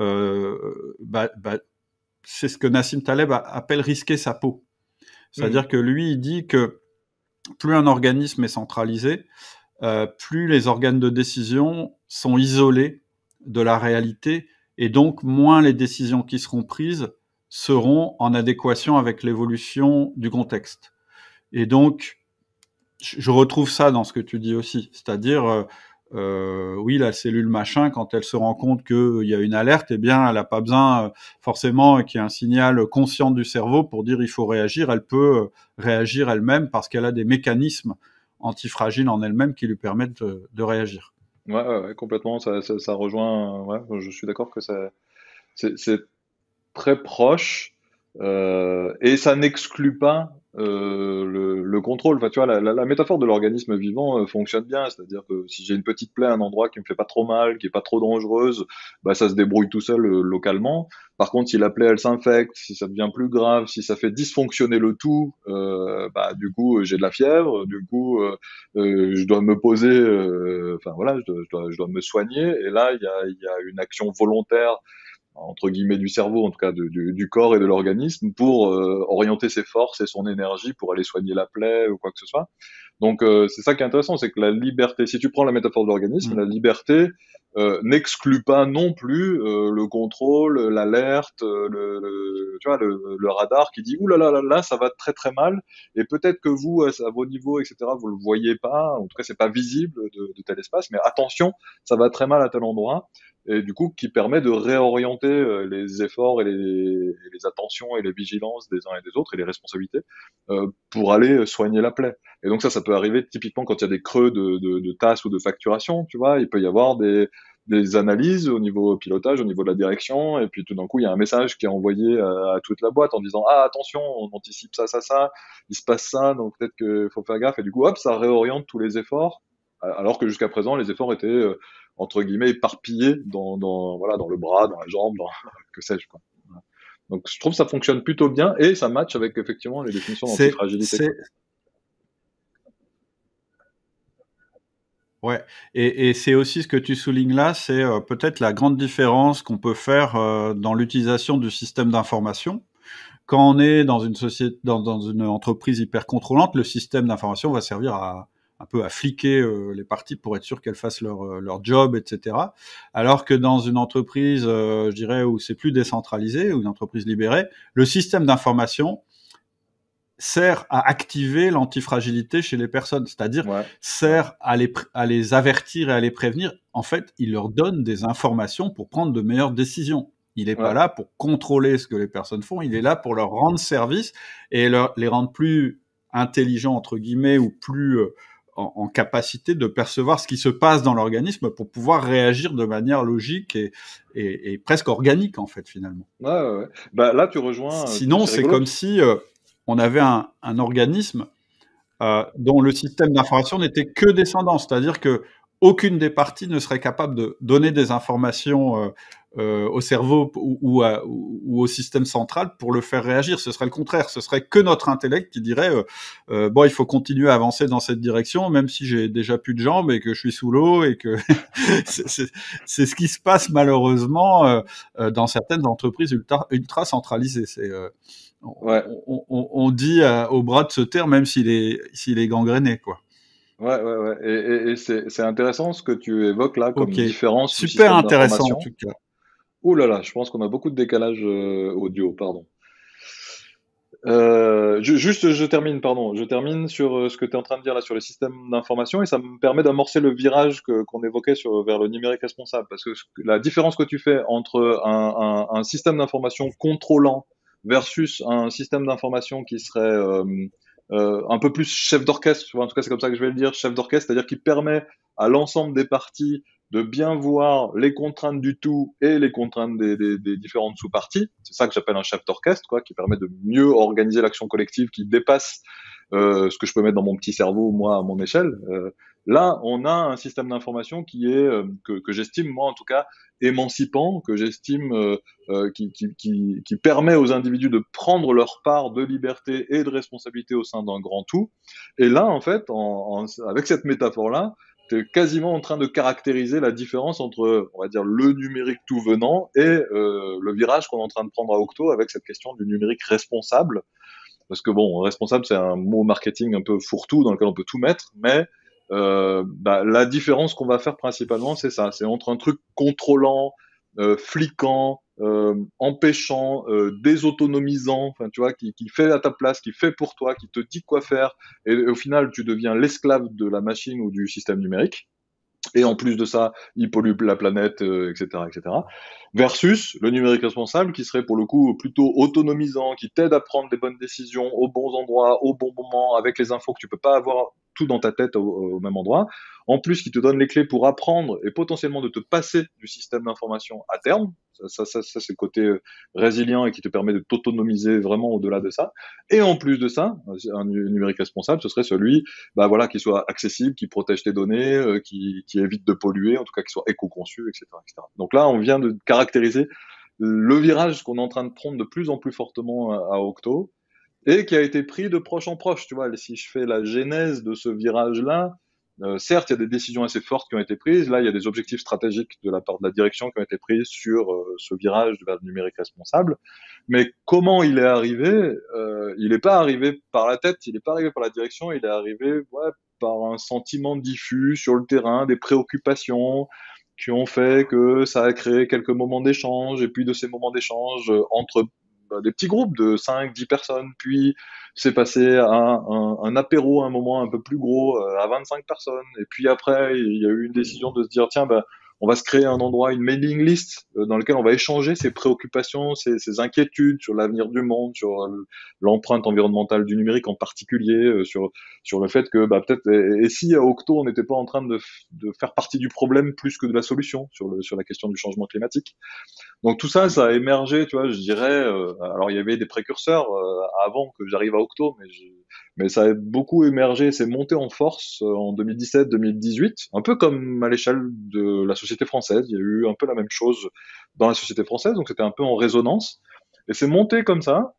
euh, bah, bah, c'est ce que Nassim Taleb a, appelle risquer sa peau. mmh, C'est-à-dire que lui, il dit que plus un organisme est centralisé, euh, plus les organes de décision sont isolés de la réalité et donc moins les décisions qui seront prises seront en adéquation avec l'évolution du contexte. Et donc, je retrouve ça dans ce que tu dis aussi, c'est-à-dire euh, euh, oui, la cellule machin, quand elle se rend compte qu'il y a une alerte, eh bien, elle n'a pas besoin euh, forcément qu'il y ait un signal conscient du cerveau pour dire il faut réagir. Elle peut euh, réagir elle-même parce qu'elle a des mécanismes antifragiles en elle-même qui lui permettent de, de réagir. ouais, ouais, ouais, complètement. Ça, ça, ça rejoint. Ouais, je suis d'accord que ça, c'est, c'est très proche, euh, et ça n'exclut pas euh, le, le contrôle. Enfin, tu vois, la, la, la métaphore de l'organisme vivant euh, fonctionne bien. C'est-à-dire que si j'ai une petite plaie à un endroit qui me fait pas trop mal, qui est pas trop dangereuse, bah ça se débrouille tout seul euh, localement. Par contre, si la plaie elle s'infecte, si ça devient plus grave, si ça fait dysfonctionner le tout, euh, bah du coup j'ai de la fièvre, du coup euh, euh, je dois me poser, euh, enfin voilà, je dois, je dois, je dois me soigner. Et là, il y a, il y a une action volontaire entre guillemets du cerveau, en tout cas de, du, du corps et de l'organisme, pour euh, orienter ses forces et son énergie pour aller soigner la plaie ou quoi que ce soit. Donc euh, c'est ça qui est intéressant, c'est que la liberté, si tu prends la métaphore de l'organisme, Mm. la liberté euh, n'exclut pas non plus euh, le contrôle, l'alerte, le, le, tu vois, le, le radar qui dit ouh là là là là, ça va très très mal, et peut-être que vous à, à vos niveaux, et cetera, vous le voyez pas, en tout cas c'est pas visible de, de tel espace, mais attention, ça va très mal à tel endroit. Et du coup, qui permet de réorienter euh, les efforts et les, et les attentions et les vigilances des uns et des autres et les responsabilités euh, pour aller soigner la plaie. Et donc ça, ça peut arriver typiquement quand il y a des creux de, de, de tasses ou de facturation, tu vois, il peut y avoir des, des analyses au niveau pilotage, au niveau de la direction, et puis tout d'un coup, il y a un message qui est envoyé à, à toute la boîte en disant ah attention, on anticipe ça, ça, ça, il se passe ça, donc peut-être qu'il faut faire gaffe. Et du coup, hop, ça réoriente tous les efforts, alors que jusqu'à présent, les efforts étaient euh, entre guillemets éparpillés dans, dans voilà dans le bras, dans la jambe, dans que sais-je quoi. Voilà. Donc je trouve que ça fonctionne plutôt bien et ça match avec effectivement les définitions C'est, d'antifragilité c'est, quoi. ouais, et, et c'est aussi ce que tu soulignes là, c'est euh, peut-être la grande différence qu'on peut faire euh, dans l'utilisation du système d'information. Quand on est dans une société, dans, dans une entreprise hyper contrôlante, le système d'information va servir à un peu à fliquer euh, les parties pour être sûr qu'elles fassent leur euh, leur job, et cetera. Alors que dans une entreprise, euh, je dirais où c'est plus décentralisé, ou une entreprise libérée, le système d'information sert à activer l'antifragilité chez les personnes, c'est-à-dire Ouais. sert à les, à les avertir et à les prévenir. En fait, il leur donne des informations pour prendre de meilleures décisions. Il n'est Ouais. pas là pour contrôler ce que les personnes font, il est là pour leur rendre service et leur, les rendre plus intelligents, entre guillemets, ou plus euh, en, en capacité de percevoir ce qui se passe dans l'organisme pour pouvoir réagir de manière logique et, et, et presque organique, en fait, finalement. Ouais, ouais, ouais. Bah, là, tu rejoins. Sinon, c'est c'est rigolo. comme si euh, on avait un, un organisme euh, dont le système d'information n'était que descendant, c'est-à-dire que aucune des parties ne serait capable de donner des informations euh, euh, au cerveau ou, ou, à, ou, ou au système central pour le faire réagir. Ce serait le contraire. Ce serait que notre intellect qui dirait euh, euh, bon, il faut continuer à avancer dans cette direction, même si j'ai déjà plus de jambes et que je suis sous l'eau et que c'est, c'est, c'est ce qui se passe malheureusement euh, dans certaines entreprises ultra, ultra centralisées. C'est euh, Ouais. on, on, on dit euh, au bras de se taire même s'il est, s'il est gangréné, quoi. Ouais, ouais, ouais. Et, et, et c'est, c'est intéressant ce que tu évoques là comme Ok, différence du super système intéressant en d'information. tout cas. Ouh là là, je pense qu'on a beaucoup de décalage euh, audio, pardon. Euh, je, juste, je termine, pardon, je termine sur euh, ce que tu es en train de dire là sur les systèmes d'information et ça me permet d'amorcer le virage que, qu'on évoquait sur, vers le numérique responsable. Parce que la différence que tu fais entre un, un, un système d'information contrôlant versus un système d'information qui serait euh, euh, un peu plus chef d'orchestre, tu vois, en tout cas c'est comme ça que je vais le dire, chef d'orchestre, c'est-à-dire qui permet à l'ensemble des parties de bien voir les contraintes du tout et les contraintes des, des, des différentes sous-parties. C'est ça que j'appelle un chef d'orchestre, quoi, qui permet de mieux organiser l'action collective, qui dépasse euh, ce que je peux mettre dans mon petit cerveau, moi, à mon échelle. Euh, là, on a un système d'information qui est, euh, que, que j'estime, moi en tout cas, émancipant, que j'estime euh, euh, qui, qui, qui, qui permet aux individus de prendre leur part de liberté et de responsabilité au sein d'un grand tout. Et là, en fait, en, en, avec cette métaphore-là, tu es quasiment en train de caractériser la différence entre, on va dire, le numérique tout venant et euh, le virage qu'on est en train de prendre à Octo avec cette question du numérique responsable. Parce que bon, responsable, c'est un mot marketing un peu fourre-tout dans lequel on peut tout mettre, mais euh, bah, la différence qu'on va faire principalement, c'est ça. C'est entre un truc contrôlant, euh, fliquant, euh, empêchant, euh, désautonomisant, enfin tu vois, qui, qui fait à ta place, qui fait pour toi, qui te dit quoi faire, et, et au final tu deviens l'esclave de la machine ou du système numérique. Et en plus de ça, il pollue la planète, euh, et cetera, et cetera. Versus le numérique responsable, qui serait pour le coup plutôt autonomisant, qui t'aide à prendre les bonnes décisions aux bons endroits, au bon moment, avec les infos que tu peux pas avoir tout dans ta tête au, au même endroit. En plus, qui te donne les clés pour apprendre et potentiellement de te passer du système d'information à terme. Ça, ça, ça, ça c'est le côté résilient et qui te permet de t'autonomiser vraiment au-delà de ça. Et en plus de ça, un numérique responsable, ce serait celui, bah voilà, qui soit accessible, qui protège tes données, euh, qui, qui évite de polluer, en tout cas qui soit éco-conçu, et cetera, et cetera. Donc là, on vient de caractériser le virage qu'on est en train de prendre de plus en plus fortement à, à Octo et qui a été pris de proche en proche. Tu vois, si je fais la genèse de ce virage-là, euh, certes, il y a des décisions assez fortes qui ont été prises. Là, il y a des objectifs stratégiques de la part de la direction qui ont été pris sur euh, ce virage vers le numérique responsable. Mais comment il est arrivé euh, Il n'est pas arrivé par la tête, il n'est pas arrivé par la direction, il est arrivé ouais, par un sentiment diffus sur le terrain, des préoccupations qui ont fait que ça a créé quelques moments d'échange, et puis de ces moments d'échange euh, entre bah, des petits groupes de cinq dix personnes, puis c'est passé à un, un apéro à un moment un peu plus gros, euh, à vingt-cinq personnes, et puis après, il y a eu une décision de se dire, tiens, bah, on va se créer un endroit, une mailing list, euh, dans lequel on va échanger ses préoccupations, ses, ses inquiétudes sur l'avenir du monde, sur euh, l'empreinte environnementale du numérique en particulier, euh, sur, sur le fait que bah, peut-être, et, et si à Octo, on n'était pas en train de, de faire partie du problème plus que de la solution sur, le, sur la question du changement climatique. Donc tout ça, ça a émergé, tu vois, je dirais. Euh, alors il y avait des précurseurs euh, avant que j'arrive à Octo, mais, je, mais ça a beaucoup émergé, c'est monté en force euh, en deux mille dix-sept deux mille dix-huit, un peu comme à l'échelle de la société française. Il y a eu un peu la même chose dans la société française, donc c'était un peu en résonance. Et c'est monté comme ça.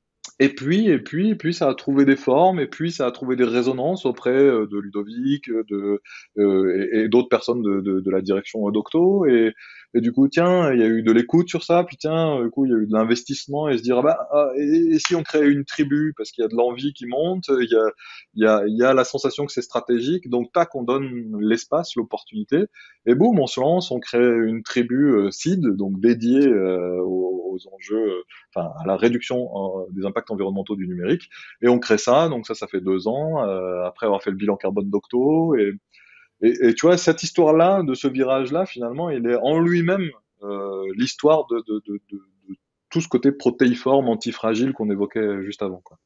Et puis, et puis, et puis, ça a trouvé des formes, et puis ça a trouvé des résonances auprès euh, de Ludovic, de euh, et, et d'autres personnes de, de, de la direction d'Octo, et, et du coup, tiens, il y a eu de l'écoute sur ça, puis tiens, du coup, il y a eu de l'investissement, et se dire, ah bah, ah, et, et si on crée une tribu, parce qu'il y a de l'envie qui monte, il y a, il y a, il y a la sensation que c'est stratégique, donc tac, on donne l'espace, l'opportunité, et boum, on se lance, on crée une tribu euh, seed, donc dédiée euh, aux, aux enjeux, euh, enfin, à la réduction euh, des impacts environnementaux du numérique, et on crée ça, donc ça, ça fait deux ans, euh, après avoir fait le bilan carbone d'Octo, et et, et tu vois, cette histoire-là, de ce virage-là, finalement, il est en lui-même euh, l'histoire de, de, de, de, de tout ce côté protéiforme, antifragile qu'on évoquait juste avant, quoi.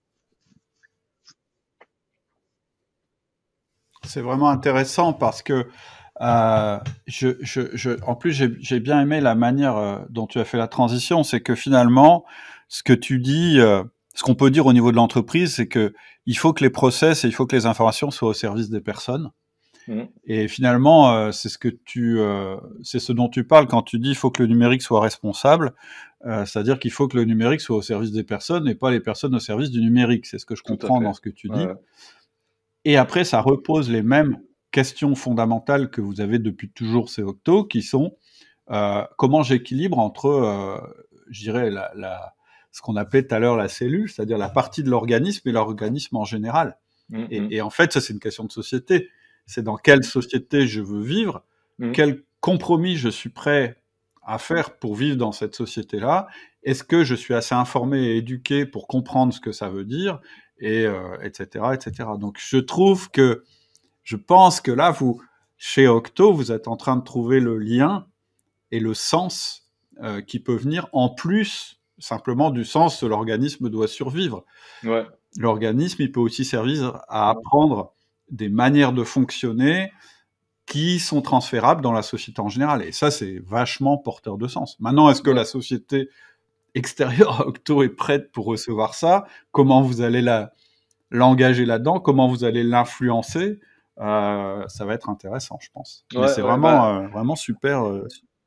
C'est vraiment intéressant parce que euh, je, je, je, en plus, j'ai, j'ai bien aimé la manière euh, dont tu as fait la transition. C'est que finalement, ce que tu dis, euh, ce qu'on peut dire au niveau de l'entreprise, c'est que il faut que les process et il faut que les informations soient au service des personnes. Mmh. Et finalement, euh, c'est ce que tu, euh, c'est ce dont tu parles quand tu dis il faut que le numérique soit responsable. Euh, c'est-à-dire qu'il faut que le numérique soit au service des personnes et pas les personnes au service du numérique. C'est ce que je Tout à comprends dans fait. ce que tu Ouais, dis. ouais. Et après, ça repose les mêmes questions fondamentales que vous avez depuis toujours chez Octo, qui sont euh, comment j'équilibre entre, euh, je dirais, la, la, ce qu'on appelait tout à l'heure la cellule, c'est-à-dire la partie de l'organisme et l'organisme en général. Mmh, mmh, Et, et en fait, ça, c'est une question de société. C'est dans quelle société je veux vivre, mmh. quel compromis je suis prêt à faire pour vivre dans cette société-là. Est-ce que je suis assez informé et éduqué pour comprendre ce que ça veut dire, et euh, et cetera, et cetera. Donc, je trouve que, je pense que là, vous, chez Octo, vous êtes en train de trouver le lien et le sens euh, qui peut venir en plus simplement du sens que l'organisme doit survivre. Ouais. L'organisme, il peut aussi servir à apprendre des manières de fonctionner qui sont transférables dans la société en général. Et ça, c'est vachement porteur de sens. Maintenant, est-ce que Ouais. la société extérieure à Octo est prête pour recevoir ça? Comment vous allez la, l'engager là-dedans? Comment vous allez l'influencer? euh, Ça va être intéressant, je pense. Mais Ouais, c'est ouais, bah, vraiment, euh, vraiment super. Euh...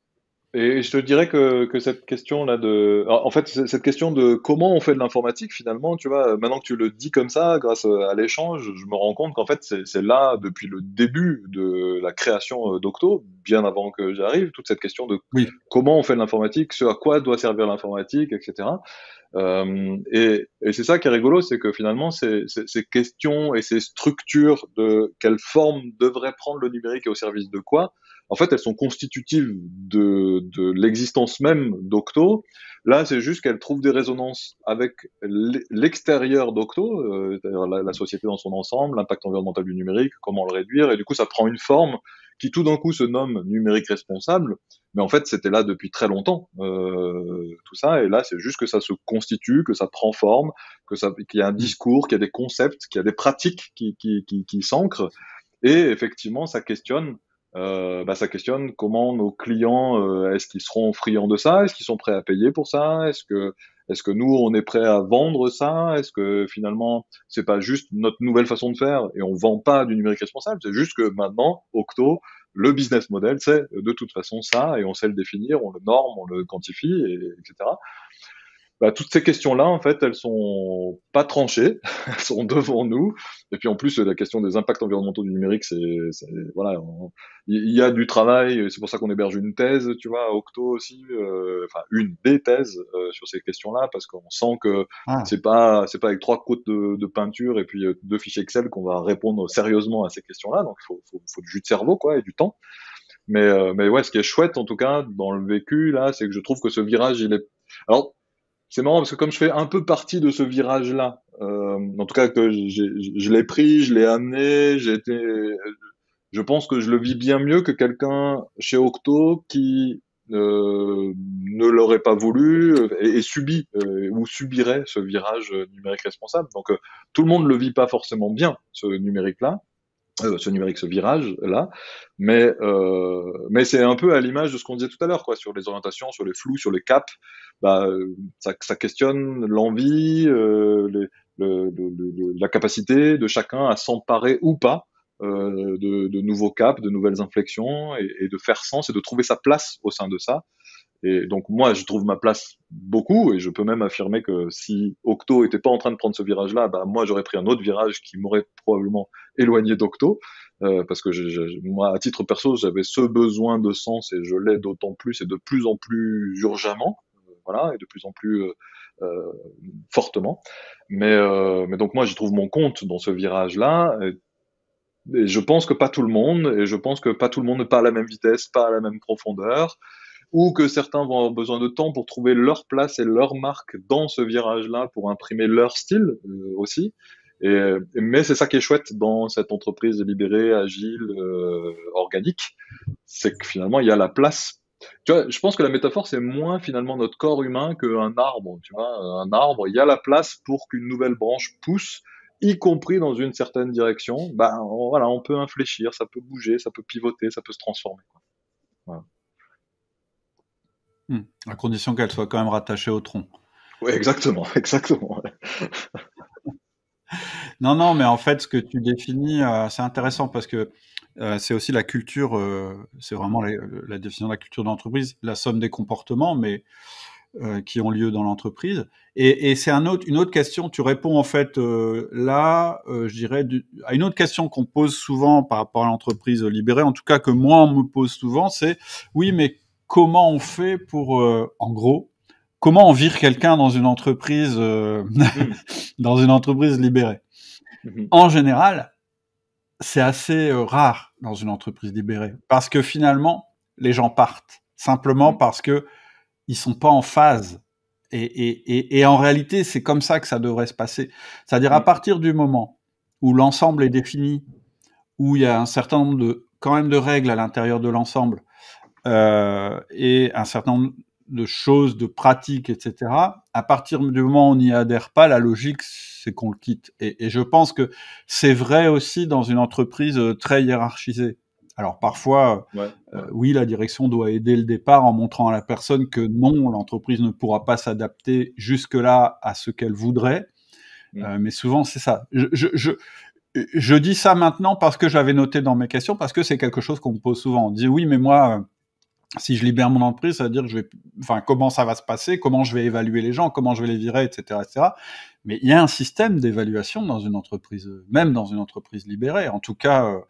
et je te dirais que, que cette question-là de, en en fait, c- cette question de comment on fait de l'informatique, finalement, tu vois, maintenant que tu le dis comme ça, grâce à l'échange, je me rends compte qu'en fait, c'est c'est là, depuis le début de la création euh, d'Octo, bien avant que j'arrive, toute cette question de Oui. comment on fait de l'informatique, ce à quoi doit servir l'informatique, et cetera. Euh, et et c'est ça qui est rigolo, c'est que finalement, ces, ces, ces questions et ces structures de quelle forme devrait prendre le numérique et au service de quoi, en fait, elles sont constitutives de, de l'existence même d'Octo. Là, c'est juste qu'elles trouvent des résonances avec l'extérieur d'Octo, euh, c'est-à-dire la, la société dans son ensemble, l'impact environnemental du numérique, comment le réduire, et du coup, ça prend une forme qui tout d'un coup se nomme numérique responsable, mais en fait, c'était là depuis très longtemps, euh, tout ça, et là, c'est juste que ça se constitue, que ça prend forme, que ça, qu'il y a un Mm. discours, qu'il y a des concepts, qu'il y a des pratiques qui, qui, qui, qui s'ancrent, et effectivement, ça questionne euh, bah, ça questionne comment nos clients, euh, est-ce qu'ils seront friands de ça? Est-ce qu'ils sont prêts à payer pour ça? Est-ce que, est-ce que nous, on est prêts à vendre ça? Est-ce que finalement, c'est pas juste notre nouvelle façon de faire et on vend pas du numérique responsable? C'est juste que maintenant, Octo, le business model, c'est de toute façon ça et on sait le définir, on le norme, on le quantifie, et, etc. Bah, toutes ces questions-là, en fait, elles sont pas tranchées, elles sont devant nous. Et puis en plus, la question des impacts environnementaux du numérique, c'est, c'est voilà, on- il y a du travail. C'est pour ça qu'on héberge une thèse, tu vois, à Octo aussi, euh, enfin une des thèses euh, sur ces questions-là, parce qu'on sent que Ah. c'est pas, c'est pas avec trois côtes de, de peinture et puis euh, deux fichiers Excel qu'on va répondre sérieusement à ces questions-là. Donc il faut, faut, faut du jus de cerveau, quoi, et du temps. Mais, euh, mais ouais, ce qui est chouette, en tout cas, dans le vécu là, c'est que je trouve que ce virage, il est, alors c'est marrant parce que comme je fais un peu partie de ce virage-là, euh, en tout cas que j'ai, je l'ai pris, je l'ai amené, j'ai été, je pense que je le vis bien mieux que quelqu'un chez Octo qui euh, ne l'aurait pas voulu euh, et, et subit euh, ou subirait ce virage euh, numérique responsable. Donc euh, tout le monde le vit pas forcément bien, ce numérique-là. Euh, ce numérique, ce virage là, mais euh, mais c'est un peu à l'image de ce qu'on disait tout à l'heure, quoi, sur les orientations, sur les flous, sur les caps. Bah, euh, ça, ça questionne l'envie, euh, les, le, le, le, la capacité de chacun à s'emparer ou pas euh, de, de nouveaux caps, de nouvelles inflexions, et, et de faire sens et de trouver sa place au sein de ça. Et donc moi, je trouve ma place beaucoup, et je peux même affirmer que si Octo était pas en train de prendre ce virage-là, bah moi j'aurais pris un autre virage qui m'aurait probablement éloigné d'Octo, euh, parce que je, je, moi, à titre perso, j'avais ce besoin de sens et je l'ai d'autant plus et de plus en plus urgemment, euh, voilà, et de plus en plus euh, euh, fortement. Mais, euh, mais donc moi, j'y trouve mon compte dans ce virage-là. Et, et je pense que pas tout le monde, et je pense que pas tout le monde n'est pas à la même vitesse, pas à la même profondeur, ou que certains vont avoir besoin de temps pour trouver leur place et leur marque dans ce virage-là, pour imprimer leur style euh, aussi. Et, mais c'est ça qui est chouette dans cette entreprise libérée, agile, euh, organique, c'est que finalement il y a la place. Tu vois, je pense que la métaphore c'est moins finalement notre corps humain qu'un arbre. Tu vois, un arbre, il y a la place pour qu'une nouvelle branche pousse, y compris dans une certaine direction. Ben on, voilà, on peut infléchir, ça peut bouger, ça peut pivoter, ça peut se transformer, quoi. Voilà. Hmm. À condition qu'elle soit quand même rattachée au tronc. Oui, exactement, exactement. Non, non, mais en fait, ce que tu définis, euh, c'est intéressant parce que euh, c'est aussi la culture, euh, c'est vraiment la, la définition de la culture d'entreprise, la somme des comportements, mais euh, qui ont lieu dans l'entreprise. Et, et c'est un autre, une autre question. Tu réponds en fait euh, là, euh, je dirais, du, à une autre question qu'on pose souvent par rapport à l'entreprise libérée, en tout cas que moi on me pose souvent, c'est oui, mais comment on fait pour, euh, en gros, comment on vire quelqu'un dans une entreprise, euh, Mm. dans une entreprise libérée? Mhm. En général, c'est assez euh, rare dans une entreprise libérée parce que finalement, les gens partent simplement Mm. parce que ils sont pas en phase. Et, et, et, et en réalité, c'est comme ça que ça devrait se passer. C'est-à-dire à Mm. partir du moment où l'ensemble est défini, où il y a un certain nombre de quand même de règles à l'intérieur de l'ensemble euh, et un certain nombre de choses, de pratiques, et cetera. À partir du moment où on n'y adhère pas, la logique, c'est qu'on le quitte. Et, et je pense que c'est vrai aussi dans une entreprise très hiérarchisée. Alors parfois, Ouais, euh, ouais. oui, la direction doit aider le départ en montrant à la personne que non, l'entreprise ne pourra pas s'adapter jusque-là à ce qu'elle voudrait. Mm. Euh, mais souvent, c'est ça. Je, je, je, je dis ça maintenant parce que j'avais noté dans mes questions, parce que c'est quelque chose qu'on me pose souvent. On dit oui, mais moi, si je libère mon entreprise, ça veut dire que je vais, enfin, comment ça va se passer, comment je vais évaluer les gens, comment je vais les virer, et cetera, et cetera. Mais il y a un système d'évaluation dans une entreprise, même dans une entreprise libérée. En tout cas, euh,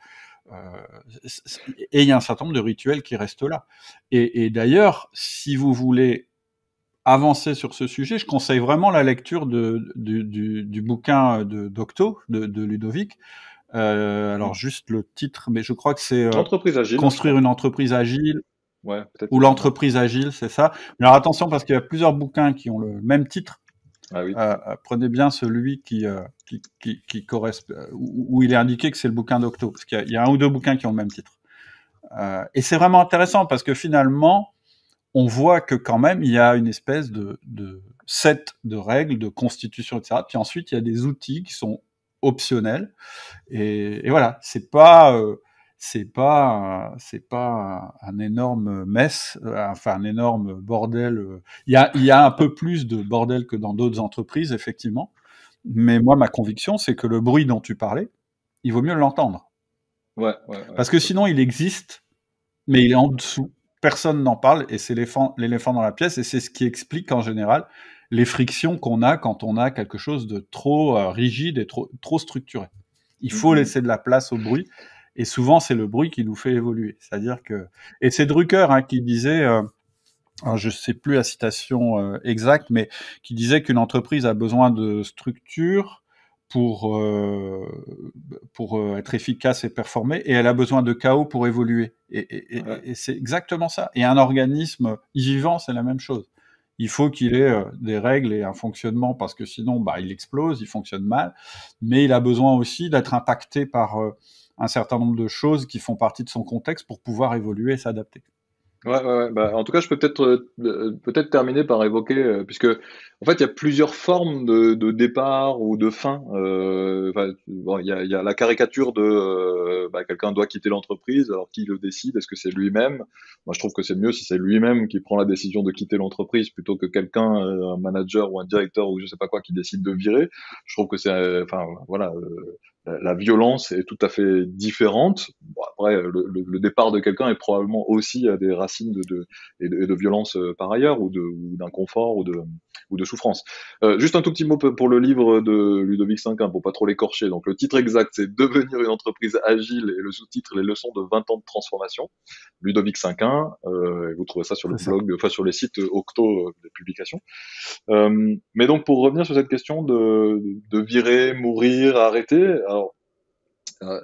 euh, et il y a un certain nombre de rituels qui restent là. Et, et d'ailleurs, si vous voulez avancer sur ce sujet, je conseille vraiment la lecture de, du, du, du bouquin de d'Octo, de, de Ludovic. Euh, alors Mm. juste le titre, mais je crois que c'est euh, Entreprise agile, je Construire crois. une entreprise agile Ouais, peut-être ou c'est ça, ouais. l'entreprise agile, c'est ça. Mais alors attention parce qu'il y a plusieurs bouquins qui ont le même titre. Ah oui. Euh, euh, prenez bien celui qui, euh, qui, qui, qui correspond, où, où il est indiqué que c'est le bouquin d'Octo, parce qu'il y a, il y a un ou deux bouquins qui ont le même titre. Euh, et c'est vraiment intéressant parce que finalement, on voit que quand même, il y a une espèce de, de set de règles, de constitution, et cetera. Puis ensuite, il y a des outils qui sont optionnels. Et, et voilà, c'est pas, euh, c'est pas, euh, c'est pas un, un énorme mess, euh, enfin un énorme bordel. euh. Il y a, il y a un peu plus de bordel que dans d'autres entreprises, effectivement. Mais moi, ma conviction, c'est que le bruit dont tu parlais, il vaut mieux l'entendre. Ouais, ouais, ouais, Parce que complètement. sinon, il existe, mais il est en dessous. Personne n'en parle et c'est l'éléphant, l'éléphant dans la pièce et c'est ce qui explique en général les frictions qu'on a quand on a quelque chose de trop euh, rigide et trop, trop structuré. Il Mm, faut mm. laisser de la place au bruit et souvent c'est le bruit qui nous fait évoluer. C'est-à-dire que et c'est Drucker hein, qui disait, euh, alors je sais plus la citation euh, exacte, mais qui disait qu'une entreprise a besoin de structure pour euh, pour euh, être efficace et performer, et elle a besoin de chaos pour évoluer. Et, et, Ouais. et, et c'est exactement ça. Et un organisme vivant, c'est la même chose. Il faut qu'il ait euh, des règles et un fonctionnement, parce que sinon, bah, il explose, il fonctionne mal. Mais il a besoin aussi d'être impacté par euh, un certain nombre de choses qui font partie de son contexte pour pouvoir évoluer et s'adapter. Ouais, ouais, ouais. Bah, en tout cas, je peux peut-être euh, euh, peut-être terminer par évoquer, euh, puisque en fait, il y a plusieurs formes de, de départ ou de fin. Euh, enfin, bon, il y a, il y a la caricature de euh, bah, quelqu'un doit quitter l'entreprise, alors qui le décide? Est-ce que c'est lui-même? Moi, je trouve que c'est mieux si c'est lui-même qui prend la décision de quitter l'entreprise plutôt que quelqu'un, euh, un manager ou un directeur ou je sais pas quoi, qui décide de virer. Je trouve que c'est, euh, enfin, voilà. euh, la, la violence est tout à fait différente. Bon, après, le, le, le départ de quelqu'un est probablement aussi à des racines de, de, et de, et de violence euh, par ailleurs, ou de, ou d'inconfort, ou de, ou de souffrance. Euh, juste un tout petit mot pour le livre de Ludovic Cinquin, pour pas trop l'écorcher. Donc, le titre exact, c'est Devenir une entreprise agile, et le sous-titre, Les leçons de vingt ans de transformation. Ludovic Cinquin, euh, et vous trouvez ça sur le C'est ça. blog, enfin sur les sites Octo euh, des publications. Euh, mais donc, pour revenir sur cette question de, de virer, mourir, arrêter, alors, euh,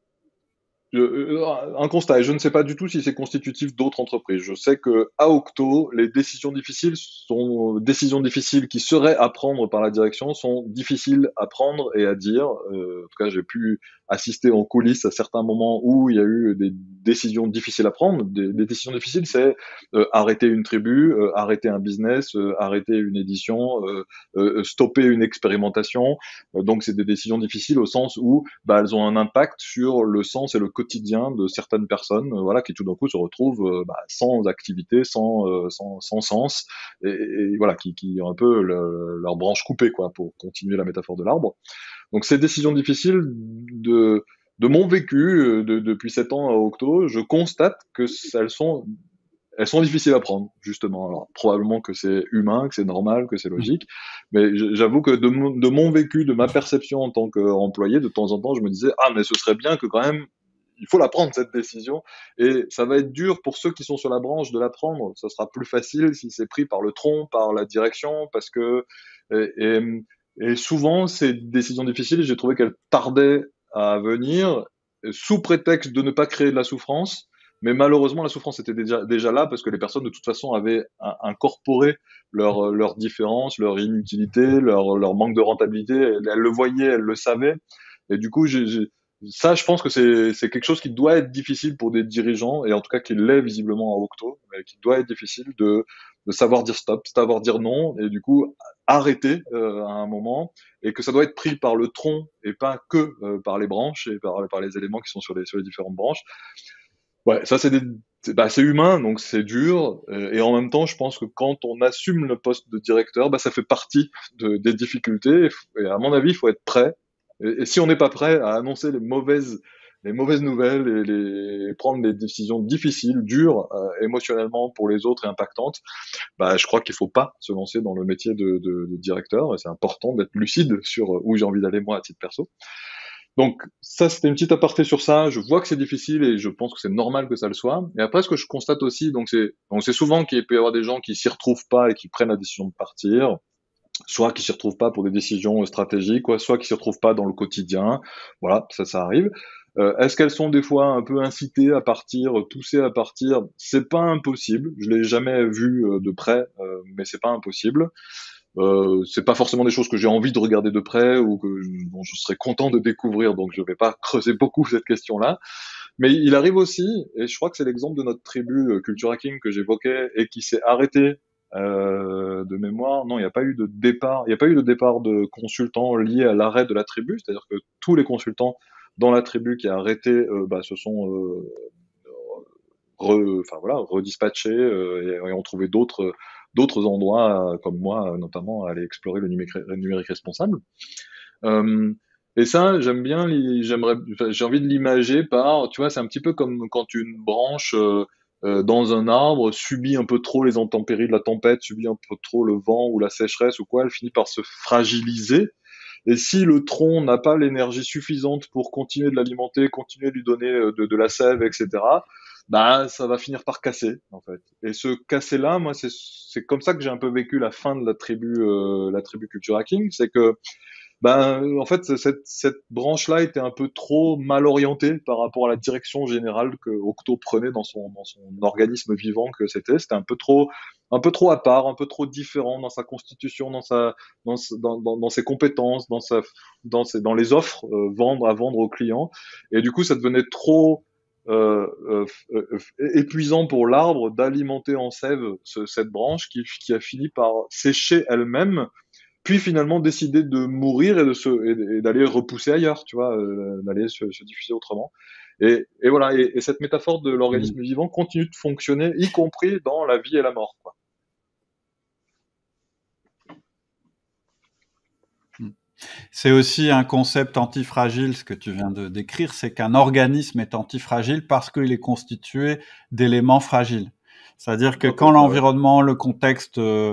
je, euh, un constat, et je ne sais pas du tout si c'est constitutif d'autres entreprises. Je sais que à Octo, les décisions difficiles sont décisions difficiles qui seraient à prendre par la direction sont difficiles à prendre et à dire. Euh, en tout cas, j'ai pu assister en coulisses à certains moments où il y a eu des décisions difficiles à prendre. Des, des décisions difficiles, c'est euh, arrêter une tribu, euh, arrêter un business, euh, arrêter une édition, euh, euh, stopper une expérimentation. Euh, donc, c'est des décisions difficiles au sens où bah, elles ont un impact sur le sens et le quotidien de certaines personnes, euh, voilà, qui tout d'un coup se retrouvent euh, bah, sans activité, sans, euh, sans, sans sens, et, et voilà, qui, qui ont un peu le, leur branche coupée, quoi, pour continuer la métaphore de l'arbre. Donc ces décisions difficiles de de mon vécu de, depuis sept ans à Octo, je constate que elles sont elles sont difficiles à prendre, justement. Alors, probablement que c'est humain, que c'est normal, que c'est Mmh. logique, mais j'avoue que de mon, de mon vécu, de ma perception en tant qu'employé, de temps en temps, je me disais, ah, mais ce serait bien que quand même, il faut la prendre, cette décision, et ça va être dur pour ceux qui sont sur la branche de la prendre. Ça sera plus facile si c'est pris par le tronc, par la direction, parce que, et, et, et souvent, ces décisions difficiles, j'ai trouvé qu'elles tardaient à venir, sous prétexte de ne pas créer de la souffrance. Mais malheureusement, la souffrance était déjà, déjà là parce que les personnes, de toute façon, avaient incorporé leurs leur différences, leur inutilité, leur, leur manque de rentabilité. Elles, elles le voyaient, elles le savaient. Et du coup, j'ai, j'ai, ça, je pense que c'est, c'est quelque chose qui doit être difficile pour des dirigeants, et en tout cas qui l'est visiblement à Octo, mais qui doit être difficile de, de savoir dire stop, savoir dire non, et du coup arrêter euh, à un moment, et que ça doit être pris par le tronc et pas que euh, par les branches et par, par les éléments qui sont sur les, sur les différentes branches. Ouais, ça c'est des, c'est, bah, c'est humain, donc c'est dur, euh, et en même temps, je pense que quand on assume le poste de directeur, bah, ça fait partie de, des difficultés, et, f- et à mon avis, il faut être prêt. Et, et si on n'est pas prêt à annoncer les mauvaises, les mauvaises nouvelles et les, prendre des décisions difficiles, dures, euh, émotionnellement pour les autres et impactantes, bah, je crois qu'il faut pas se lancer dans le métier de, de, de directeur, et c'est important d'être lucide sur où j'ai envie d'aller moi à titre perso. Donc ça, c'était une petite aparté sur ça. Je vois que c'est difficile et je pense que c'est normal que ça le soit. Et après, ce que je constate aussi, donc c'est, donc c'est souvent qu'il peut y avoir des gens qui s'y retrouvent pas et qui prennent la décision de partir, soit qui s'y retrouvent pas pour des décisions stratégiques, quoi, soit qui s'y retrouvent pas dans le quotidien. Voilà, ça, ça arrive. Euh, est-ce qu'elles sont des fois un peu incitées à partir, poussées à partir? C'est pas impossible. Je l'ai jamais vu euh, de près, euh, mais c'est pas impossible. Euh, c'est pas forcément des choses que j'ai envie de regarder de près ou que je, dont je serais content de découvrir, donc je vais pas creuser beaucoup cette question-là. Mais il arrive aussi, et je crois que c'est l'exemple de notre tribu euh, Culture Hacking que j'évoquais et qui s'est arrêté euh, de mémoire. Non, il n'y a pas eu de départ, il n'y a pas eu de départ de consultants lié à l'arrêt de la tribu, c'est-à-dire que tous les consultants dans la tribu qui a arrêté euh, bah, se sont euh, re, enfin voilà, redispatchés euh, et, et ont trouvé d'autres d'autres endroits euh, comme moi euh, notamment à aller explorer le numérique, le numérique responsable. Euh, et ça, j'aime bien, j'aimerais, enfin, j'ai envie de l'imager par, tu vois, c'est un petit peu comme quand une branche euh, euh, dans un arbre subit un peu trop les intempéries de la tempête, subit un peu trop le vent ou la sécheresse ou quoi, elle finit par se fragiliser. Et si le tronc n'a pas l'énergie suffisante pour continuer de l'alimenter, continuer de lui donner euh, de, de la sève, et cetera, bah ça va finir par casser en fait. Et ce casser-là, moi, c'est c'est comme ça que j'ai un peu vécu la fin de la tribu, euh, la tribu Culture Hacking, c'est que ben, en fait, cette, cette branche-là était un peu trop mal orientée par rapport à la direction générale que Octo prenait dans son, dans son organisme vivant que c'était. C'était un peu trop, un peu trop à part, un peu trop différent dans sa constitution, dans sa, dans, dans, dans, dans ses compétences, dans sa, dans ses, dans les offres euh, vendre à vendre aux clients. Et du coup, ça devenait trop euh, euh, euh, épuisant pour l'arbre d'alimenter en sève ce, cette branche qui, qui a fini par sécher elle-même, puis finalement décider de mourir et de se et, et d'aller repousser ailleurs, tu vois, euh, d'aller se, se diffuser autrement. Et, et voilà, et, et cette métaphore de Mmh. l'organisme vivant continue de fonctionner, y compris dans la vie et la mort, quoi. Mmh. C'est aussi un concept antifragile, ce que tu viens de décrire, c'est qu'un organisme est antifragile parce qu'il est constitué d'éléments fragiles. C'est-à-dire que Ok, quand bah ouais. l'environnement, le contexte, euh,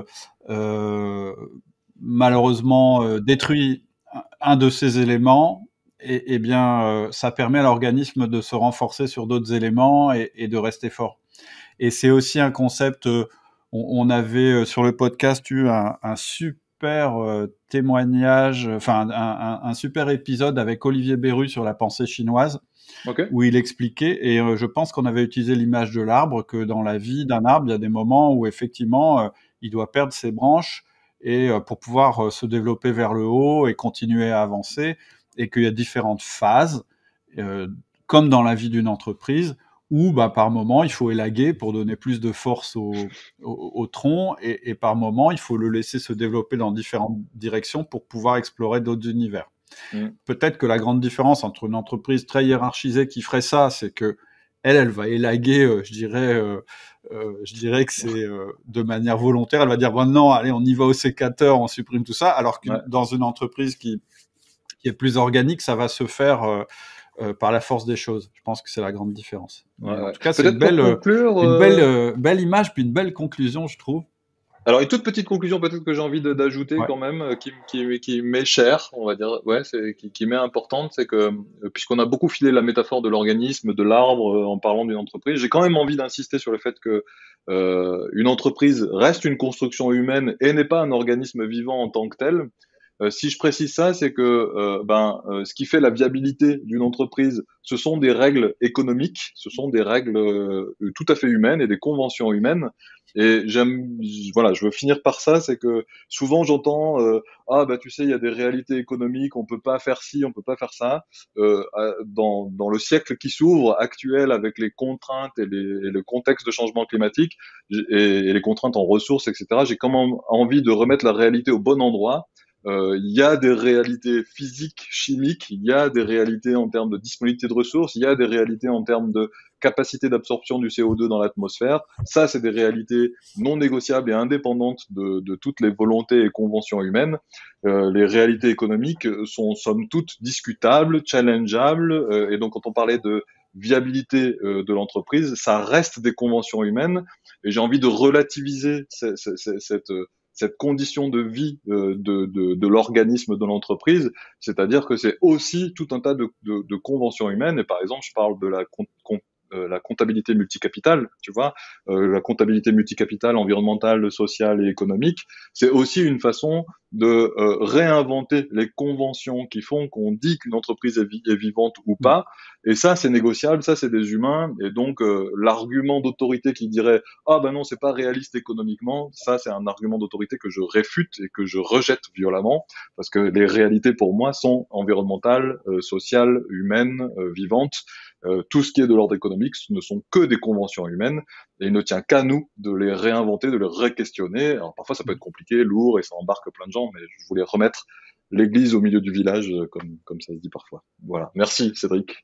euh, malheureusement euh, détruit un de ces éléments, et, eh bien, euh, ça permet à l'organisme de se renforcer sur d'autres éléments et, et de rester fort. Et c'est aussi un concept. Euh, on, on avait euh, sur le podcast eu un, un super euh, témoignage, enfin un, un, un super épisode avec Olivier Beru sur la pensée chinoise, Ok. où il expliquait, et euh, je pense qu'on avait utilisé l'image de l'arbre, que dans la vie d'un arbre, il y a des moments où effectivement, euh, il doit perdre ses branches et euh, pour pouvoir euh, se développer vers le haut et continuer à avancer, et qu'il y a différentes phases, euh, comme dans la vie d'une entreprise, où bah, par moment, il faut élaguer pour donner plus de force au, au, au tronc, et, et par moment, il faut le laisser se développer dans différentes directions pour pouvoir explorer d'autres univers. Mm. Peut-être que la grande différence entre une entreprise très hiérarchisée qui ferait ça, c'est que elle, elle va élaguer, euh, je dirais, euh, euh, je dirais que c'est euh, de manière volontaire. Elle va dire bon, non, allez, on y va au sécateur, on supprime tout ça. Alors que Ouais. dans une entreprise qui qui est plus organique, ça va se faire euh, euh, par la force des choses. Je pense que c'est la grande différence. Mais Ouais, en ouais. tout cas, c'est une Peut-être pour belle, euh, conclure, une belle, euh, euh, belle image puis une belle conclusion, je trouve. alors une toute petite conclusion peut-être que j'ai envie de- d'ajouter Ouais. quand même, euh, qui, qui, qui m'est chère, on va dire, ouais, c'est, qui, qui m'est importante, c'est que euh, puisqu'on a beaucoup filé la métaphore de l'organisme, de l'arbre, euh, en parlant d'une entreprise, j'ai quand même envie d'insister sur le fait que euh, une entreprise reste une construction humaine et n'est pas un organisme vivant en tant que tel. Euh, si je précise ça, c'est que euh, ben, euh, ce qui fait la viabilité d'une entreprise, ce sont des règles économiques, ce sont des règles euh, tout à fait humaines et des conventions humaines. Et j'aime, voilà, je veux finir par ça, c'est que souvent j'entends euh, ah bah tu sais il y a des réalités économiques, on peut pas faire ci, on peut pas faire ça. Euh, dans dans le siècle qui s'ouvre actuel avec les contraintes et, les, et le contexte de changement climatique et, et les contraintes en ressources, et cetera. J'ai quand même envie de remettre la réalité au bon endroit. Euh, il y a des réalités physiques, chimiques, il y a des réalités en termes de disponibilité de ressources, il y a des réalités en termes de capacité d'absorption du C O deux dans l'atmosphère. Ça, c'est des réalités non négociables et indépendantes de, de toutes les volontés et conventions humaines. Euh, les réalités économiques sont somme toute discutables, challengeables, euh, et donc quand on parlait de viabilité euh, de l'entreprise, ça reste des conventions humaines, et j'ai envie de relativiser cette, cette, cette cette condition de vie euh, de, de, de l'organisme de l'entreprise, c'est-à-dire que c'est aussi tout un tas de, de, de conventions humaines. Et par exemple, je parle de la, con, con, euh, la comptabilité multicapitale, tu vois, euh, la comptabilité multicapitale environnementale, sociale et économique. C'est aussi une façon de euh, réinventer les conventions qui font qu'on dit qu'une entreprise est, vi est vivante ou pas. Et ça, c'est négociable, ça, c'est des humains. Et donc, euh, l'argument d'autorité qui dirait ah ben non, c'est pas réaliste économiquement, ça c'est un argument d'autorité que je réfute et que je rejette violemment, parce que les réalités pour moi sont environnementales, euh, sociales, humaines, euh, vivantes. Euh, tout ce qui est de l'ordre économique ce ne sont que des conventions humaines, et il ne tient qu'à nous de les réinventer, de les re-questionner. Alors parfois ça peut être compliqué, lourd, et ça embarque plein de gens, mais je voulais remettre l'église au milieu du village, comme, comme ça se dit parfois. Voilà. Merci Cédric.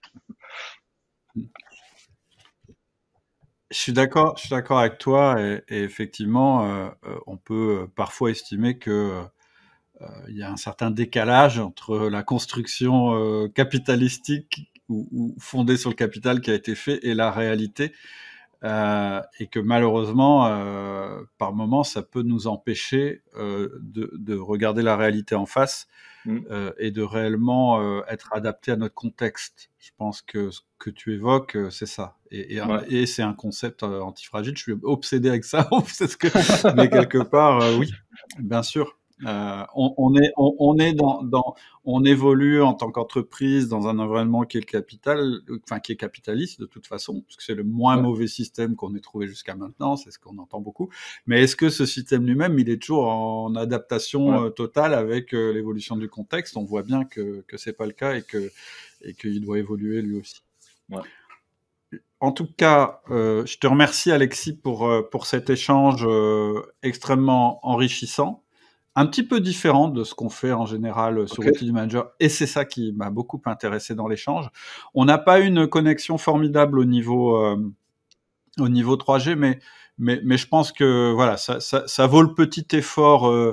Je suis d'accord, je suis d'accord avec toi, et, et effectivement, euh, euh, on peut parfois estimer que euh, il y a un certain décalage entre la construction euh, capitalistique ou, ou fondée sur le capital qui a été fait et la réalité, euh, et que malheureusement, euh, par moments, ça peut nous empêcher euh, de, de regarder la réalité en face. Mm. Euh, et de réellement euh, être adapté à notre contexte. Je pense que ce que tu évoques, euh, c'est ça. Et, et, Ouais. et c'est un concept euh, antifragile. Je suis obsédé avec ça, c'est ce que... mais quelque part, euh, oui, bien sûr. Euh, on, on est, on, on est dans, dans, on évolue en tant qu'entreprise dans un environnement qui est le capital, enfin qui est capitaliste de toute façon, parce que c'est le moins Ouais. mauvais système qu'on ait trouvé jusqu'à maintenant, c'est ce qu'on entend beaucoup. Mais est-ce que ce système lui-même, il est toujours en adaptation Ouais. euh, totale avec euh, l'évolution du contexte? On voit bien que que c'est pas le cas et que et qu'il doit évoluer lui aussi. Ouais. En tout cas, euh, je te remercie Alexis pour euh, pour cet échange euh, extrêmement enrichissant, un petit peu différent de ce qu'on fait en général sur Okay. Outils du Manager, et c'est ça qui m'a beaucoup intéressé dans l'échange. On n'a pas une connexion formidable au niveau euh, au niveau trois G, mais mais mais je pense que voilà, ça ça, ça vaut le petit effort euh,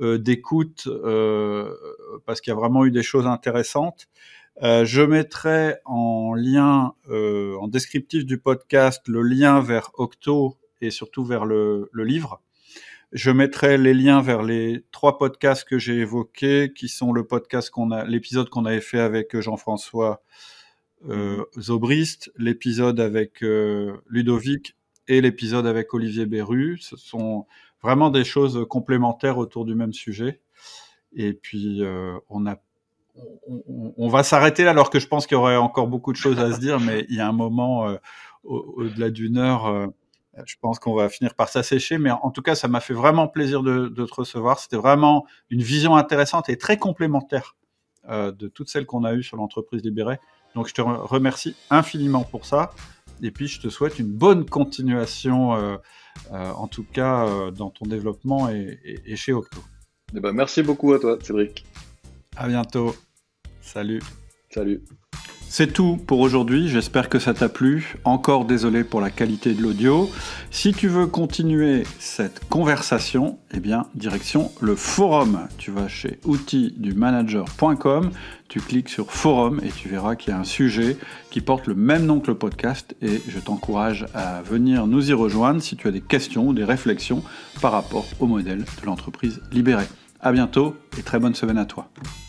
euh, d'écoute euh, parce qu'il y a vraiment eu des choses intéressantes. Euh, je mettrai en lien, euh, en descriptif du podcast, le lien vers Octo et surtout vers le, le livre. Je mettrai les liens vers les trois podcasts que j'ai évoqués, qui sont le podcast qu'on a, l'épisode qu'on avait fait avec Jean-François euh, Zobrist, l'épisode avec euh, Ludovic et l'épisode avec Olivier Berru. Ce sont vraiment des choses complémentaires autour du même sujet. Et puis, euh, on a On, on, on va s'arrêter là, alors que je pense qu'il y aurait encore beaucoup de choses à se dire, mais il y a un moment, euh, au, au-delà d'une heure, euh, je pense qu'on va finir par s'assécher. Mais en, en tout cas, ça m'a fait vraiment plaisir de, de te recevoir. C'était vraiment une vision intéressante et très complémentaire euh, de toutes celles qu'on a eues sur l'entreprise libérée. Donc, je te remercie infiniment pour ça. Et puis, je te souhaite une bonne continuation, euh, euh, en tout cas, euh, dans ton développement et, et, et chez Octo. Eh ben, merci beaucoup à toi, Cédric. À bientôt. Salut. Salut. C'est tout pour aujourd'hui, j'espère que ça t'a plu. Encore désolé pour la qualité de l'audio. Si tu veux continuer cette conversation, eh bien, direction le forum. Tu vas chez outils du manager point com, tu cliques sur forum et tu verras qu'il y a un sujet qui porte le même nom que le podcast et je t'encourage à venir nous y rejoindre si tu as des questions ou des réflexions par rapport au modèle de l'entreprise libérée. À bientôt et très bonne semaine à toi.